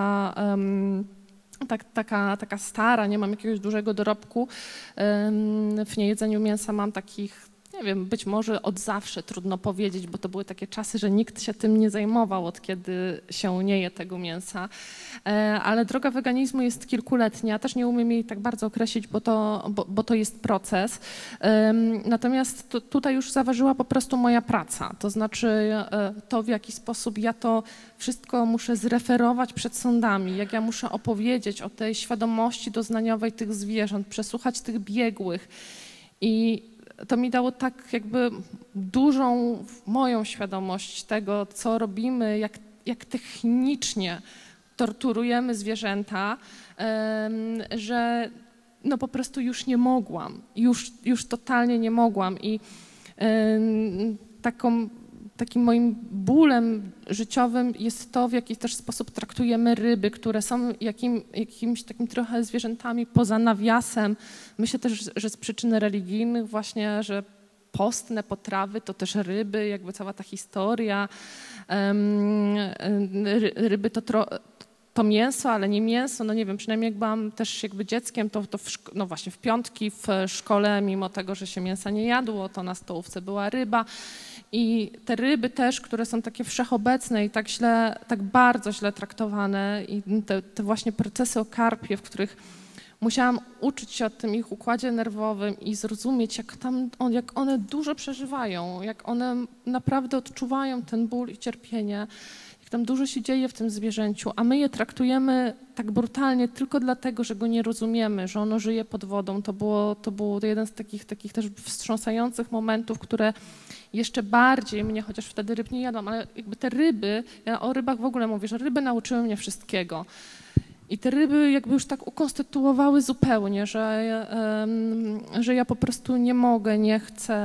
taka stara, nie mam jakiegoś dużego dorobku. W niejedzeniu mięsa mam takich, nie wiem, być może od zawsze, trudno powiedzieć, bo to były takie czasy, że nikt się tym nie zajmował, od kiedy się nie je tego mięsa. Ale droga weganizmu jest kilkuletnia, też nie umiem jej tak bardzo określić, bo to jest proces. Natomiast tutaj już zaważyła po prostu moja praca, to znaczy to, w jaki sposób ja to wszystko muszę zreferować przed sądami, jak ja muszę opowiedzieć o tej świadomości doznaniowej tych zwierząt, przesłuchać tych biegłych i to mi dało tak jakby dużą moją świadomość tego, co robimy, jak technicznie torturujemy zwierzęta, że no po prostu już nie mogłam, już totalnie nie mogłam i takim moim bólem życiowym jest to, w jaki też sposób traktujemy ryby, które są jakimiś takim trochę zwierzętami poza nawiasem. Myślę też, że z przyczyn religijnych właśnie, że postne potrawy to też ryby, jakby cała ta historia. Ryby to mięso, ale nie mięso, no nie wiem, przynajmniej jak byłam też jakby dzieckiem, to no właśnie w piątki w szkole, mimo tego, że się mięsa nie jadło, to na stołówce była ryba. I te ryby też, które są takie wszechobecne i tak bardzo źle traktowane i te właśnie procesy o karpie, w których musiałam uczyć się o tym ich układzie nerwowym i zrozumieć, jak one dużo przeżywają, jak one naprawdę odczuwają ten ból i cierpienie, jak tam dużo się dzieje w tym zwierzęciu, a my je traktujemy tak brutalnie tylko dlatego, że go nie rozumiemy, że ono żyje pod wodą. To był jeden z takich też wstrząsających momentów, które jeszcze bardziej mnie, chociaż wtedy ryb nie jadłam, ale jakby te ryby, ja o rybach w ogóle mówię, że ryby nauczyły mnie wszystkiego. I te ryby jakby już tak ukonstytuowały zupełnie, że ja po prostu nie mogę, nie chcę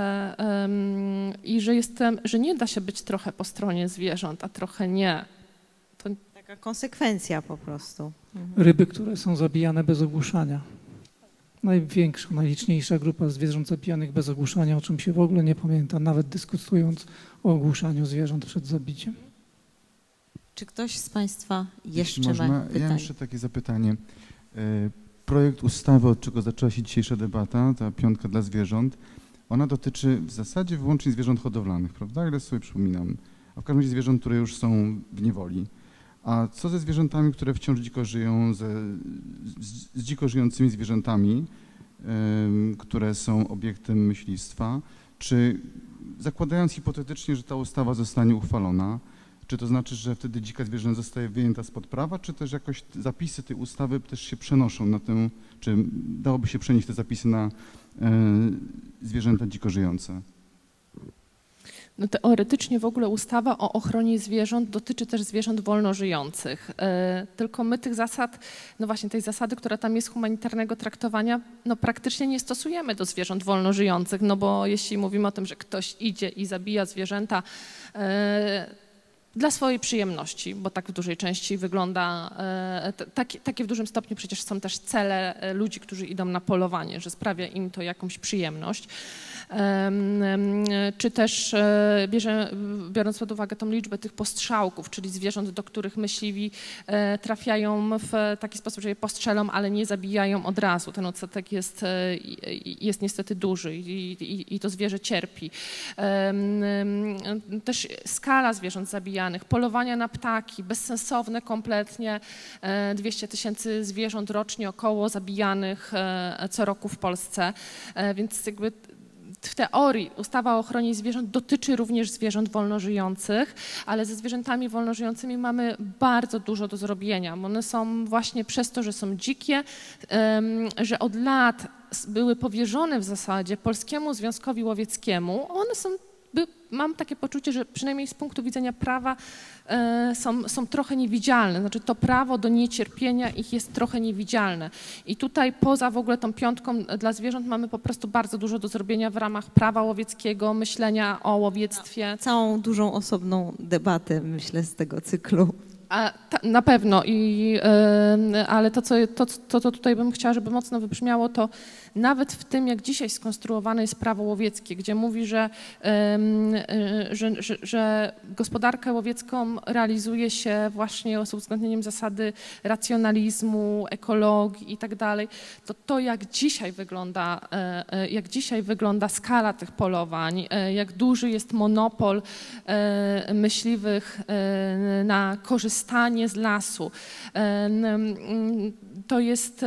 i że nie da się być trochę po stronie zwierząt, a trochę nie. To... Taka konsekwencja po prostu. Ryby, które są zabijane bez ogłuszania. Największa, najliczniejsza grupa zwierząt zabijanych bez ogłuszania, o czym się w ogóle nie pamięta, nawet dyskutując o ogłuszaniu zwierząt przed zabiciem. Czy ktoś z Państwa jeszcze ma pytanie? Ja mam jeszcze takie zapytanie. Projekt ustawy, od czego zaczęła się dzisiejsza debata, ta piątka dla zwierząt, ona dotyczy w zasadzie wyłącznie zwierząt hodowlanych, prawda? Ile sobie przypominam. A w każdym razie zwierząt, które już są w niewoli. A co ze zwierzętami, które wciąż dziko żyją, z dziko żyjącymi zwierzętami, które są obiektem myślistwa? Czy zakładając hipotetycznie, że ta ustawa zostanie uchwalona, czy to znaczy, że wtedy dzika zwierzęta zostaje wyjęta spod prawa, czy też jakoś zapisy tej ustawy też się przenoszą na tę, czy dałoby się przenieść te zapisy na zwierzęta dziko żyjące? No teoretycznie w ogóle ustawa o ochronie zwierząt dotyczy też zwierząt wolnożyjących. Tylko my tych zasad, no właśnie tej zasady, która tam jest humanitarnego traktowania, no praktycznie nie stosujemy do zwierząt wolnożyjących, no bo jeśli mówimy o tym, że ktoś idzie i zabija zwierzęta dla swojej przyjemności, bo tak w dużej części wygląda, takie w dużym stopniu przecież są też cele ludzi, którzy idą na polowanie, że sprawia im to jakąś przyjemność. Czy też biorąc pod uwagę tą liczbę tych postrzałków, czyli zwierząt, do których myśliwi trafiają w taki sposób, że je postrzelą, ale nie zabijają od razu. Ten odsetek jest niestety duży i to zwierzę cierpi. Też skala zwierząt zabijanych, polowania na ptaki, bezsensowne kompletnie, 200 000 zwierząt rocznie około zabijanych co roku w Polsce, więc jakby w teorii ustawa o ochronie zwierząt dotyczy również zwierząt wolnożyjących, ale ze zwierzętami wolnożyjącymi mamy bardzo dużo do zrobienia. One są właśnie przez to, że są dzikie, że od lat były powierzone w zasadzie Polskiemu Związkowi Łowieckiemu. One są mam takie poczucie, że przynajmniej z punktu widzenia prawa są trochę niewidzialne. Znaczy to prawo do niecierpienia ich jest trochę niewidzialne. I tutaj poza w ogóle tą piątką dla zwierząt mamy po prostu bardzo dużo do zrobienia w ramach prawa łowieckiego, myślenia o łowiectwie. Całą dużą osobną debatę, myślę, z tego cyklu. Na pewno, ale to, co tutaj bym chciała, żeby mocno wybrzmiało, to nawet w tym, jak dzisiaj skonstruowane jest prawo łowieckie, gdzie mówi, że gospodarkę łowiecką realizuje się właśnie z uwzględnieniem zasady racjonalizmu, ekologii i tak dalej, to jak dzisiaj wygląda skala tych polowań, jak duży jest monopol myśliwych na korzystanie z lasu. To jest,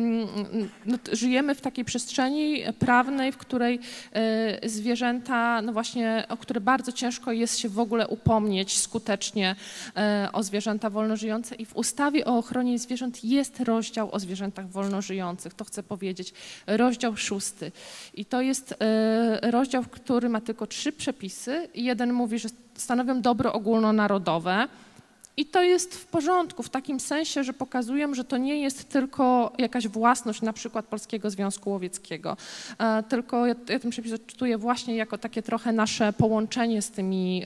żyjemy w takiej przestrzeni prawnej, w której zwierzęta, no właśnie, o które bardzo ciężko jest się w ogóle upomnieć skutecznie o zwierzęta wolnożyjące i w ustawie o ochronie zwierząt jest rozdział o zwierzętach wolnożyjących, to chcę powiedzieć, rozdział 6. I to jest rozdział, który ma tylko 3 przepisy. Jeden mówi, że stanowią dobro ogólnonarodowe. I to jest w porządku, w takim sensie, że pokazują, że to nie jest tylko jakaś własność na przykład Polskiego Związku Łowieckiego, tylko ja ten przepis odczytuję właśnie jako takie trochę nasze połączenie z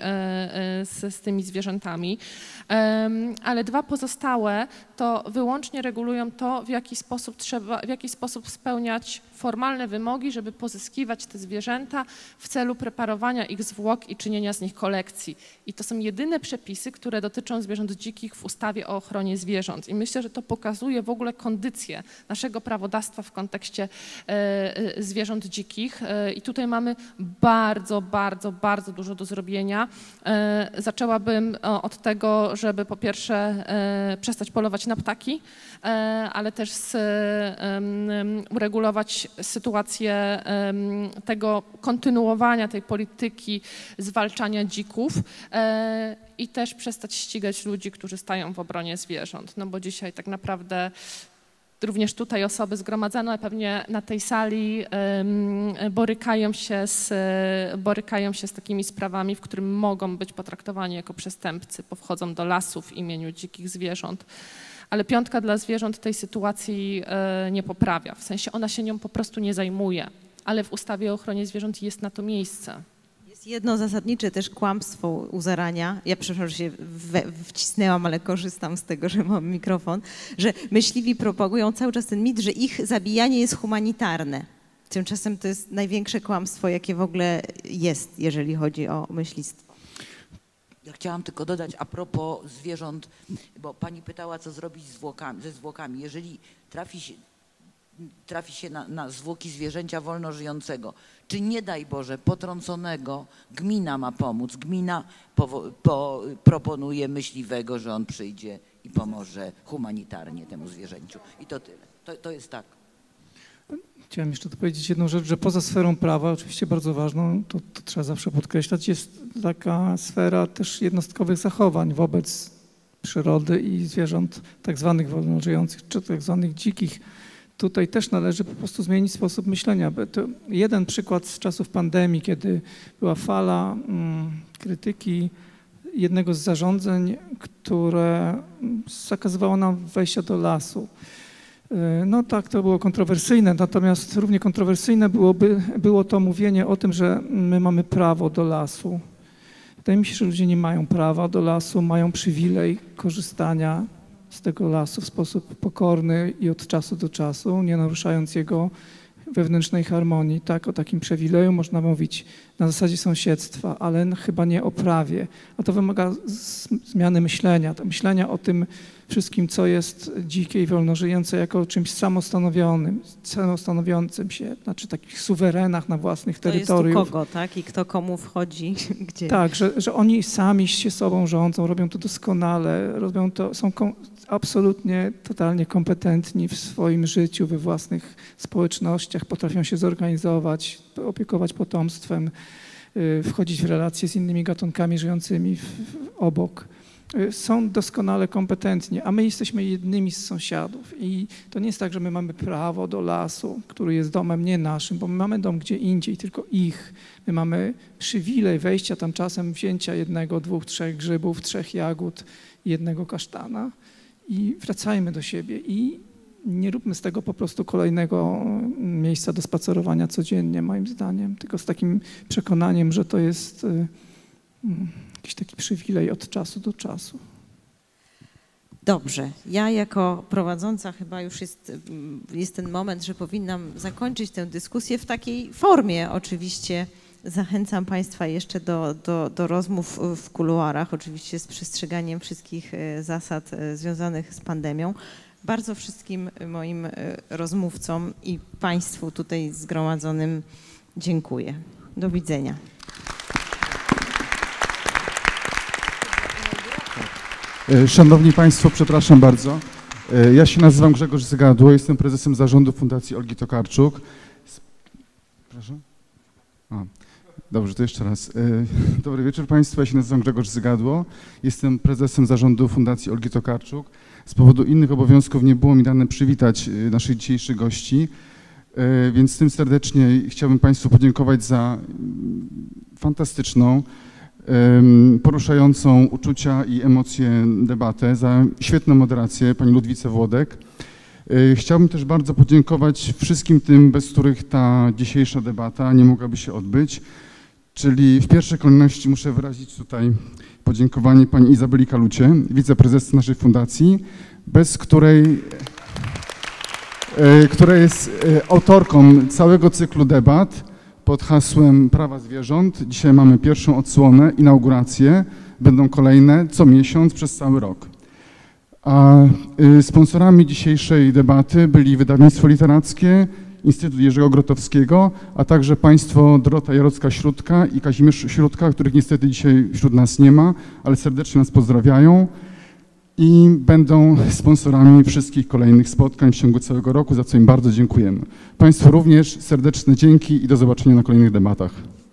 tymi zwierzętami. Ale 2 pozostałe to wyłącznie regulują to, w jaki sposób spełniać formalne wymogi, żeby pozyskiwać te zwierzęta w celu preparowania ich zwłok i czynienia z nich kolekcji. I to są jedyne przepisy, które dotyczą zwierząt dzikich w ustawie o ochronie zwierząt. I myślę, że to pokazuje w ogóle kondycję naszego prawodawstwa w kontekście zwierząt dzikich. I tutaj mamy bardzo, bardzo, bardzo dużo do zrobienia. Zaczęłabym od tego, żeby po pierwsze przestać polować na ptaki, ale też uregulować sytuację tego kontynuowania tej polityki zwalczania dzików i też przestać ścigać ludzi, którzy stają w obronie zwierząt. No bo dzisiaj tak naprawdę również tutaj osoby zgromadzone pewnie na tej sali borykają się z takimi sprawami, w których mogą być potraktowani jako przestępcy, bo wchodzą do lasów w imieniu dzikich zwierząt. Ale piątka dla zwierząt tej sytuacji nie poprawia, w sensie ona się nią po prostu nie zajmuje, ale w ustawie o ochronie zwierząt jest na to miejsce. Jest jedno zasadnicze też kłamstwo u zarania, ja przepraszam, że się wcisnęłam, ale korzystam z tego, że mam mikrofon, że myśliwi propagują cały czas ten mit, że ich zabijanie jest humanitarne. Tymczasem to jest największe kłamstwo, jakie w ogóle jest, jeżeli chodzi o myślistwo. Ja chciałam tylko dodać a propos zwierząt, bo pani pytała, co zrobić ze zwłokami. Jeżeli trafi się na zwłoki zwierzęcia wolnożyjącego, czy nie daj Boże potrąconego, gmina ma pomóc. Gmina proponuje myśliwego, że on przyjdzie i pomoże humanitarnie temu zwierzęciu. I to tyle. To jest tak. Chciałem jeszcze powiedzieć jedną rzecz, że poza sferą prawa, oczywiście bardzo ważną, to trzeba zawsze podkreślać, jest taka sfera też jednostkowych zachowań wobec przyrody i zwierząt tak zwanych wolnożyjących czy tak zwanych dzikich. Tutaj też należy po prostu zmienić sposób myślenia. To jeden przykład z czasów pandemii, kiedy była fala krytyki jednego z zarządzeń, które zakazywało nam wejścia do lasu. No tak, to było kontrowersyjne, natomiast równie kontrowersyjne było to mówienie o tym, że my mamy prawo do lasu. Wydaje mi się, że ludzie nie mają prawa do lasu, mają przywilej korzystania z tego lasu w sposób pokorny i od czasu do czasu, nie naruszając jego wewnętrznej harmonii. Tak, o takim przywileju można mówić na zasadzie sąsiedztwa, ale chyba nie o prawie. A to wymaga zmiany myślenia o tym wszystkim, co jest dzikie i wolnożyjące, jako o czymś samostanowiącym się, znaczy takich suwerenach na własnych terytoriów. To jest u kogo, tak? I kto komu wchodzi, gdzie. Tak, że oni sami się sobą rządzą, robią to doskonale, są absolutnie, totalnie kompetentni w swoim życiu, we własnych społecznościach, potrafią się zorganizować, opiekować potomstwem, wchodzić w relacje z innymi gatunkami żyjącymi obok. są doskonale kompetentni, a my jesteśmy jednymi z sąsiadów i to nie jest tak, że my mamy prawo do lasu, który jest domem nie naszym, bo my mamy dom gdzie indziej, tylko ich. My mamy przywilej wejścia tam czasem, wzięcia 1, 2, 3 grzybów, 3 jagód i 1 kasztana i wracajmy do siebie i nie róbmy z tego po prostu kolejnego miejsca do spacerowania codziennie, moim zdaniem, tylko z takim przekonaniem, że to jest jakiś taki przywilej od czasu do czasu. Dobrze. Ja jako prowadząca chyba już jest ten moment, że powinnam zakończyć tę dyskusję w takiej formie. Oczywiście zachęcam Państwa jeszcze do rozmów w kuluarach, oczywiście z przestrzeganiem wszystkich zasad związanych z pandemią. Bardzo wszystkim moim rozmówcom i Państwu tutaj zgromadzonym dziękuję. Do widzenia. Szanowni Państwo, przepraszam bardzo. Ja się nazywam Grzegorz Zygadło, jestem prezesem zarządu Fundacji Olgi Tokarczuk. Proszę? Dobrze, to jeszcze raz. Dobry wieczór Państwu, ja się nazywam Grzegorz Zygadło, jestem prezesem zarządu Fundacji Olgi Tokarczuk. Z powodu innych obowiązków nie było mi dane przywitać naszych dzisiejszych gości, więc tym serdecznie chciałbym Państwu podziękować za fantastyczną, poruszającą uczucia i emocje debatę, za świetną moderację pani Ludwice Włodek. Chciałbym też bardzo podziękować wszystkim tym, bez których ta dzisiejsza debata nie mogłaby się odbyć, czyli w pierwszej kolejności muszę wyrazić tutaj podziękowanie pani Izabeli Kalucie, wiceprezesce naszej fundacji, bez której, która jest autorką całego cyklu debat pod hasłem Prawa zwierząt. Dzisiaj mamy pierwszą odsłonę, inaugurację, będą kolejne co miesiąc przez cały rok. A sponsorami dzisiejszej debaty byli Wydawnictwo Literackie, Instytut Jerzego Grotowskiego, a także państwo Dorota Jarocka-Śródka i Kazimierz Śródka, których niestety dzisiaj wśród nas nie ma, ale serdecznie nas pozdrawiają i będą sponsorami wszystkich kolejnych spotkań w ciągu całego roku, za co im bardzo dziękujemy. Państwu również serdeczne dzięki i do zobaczenia na kolejnych debatach.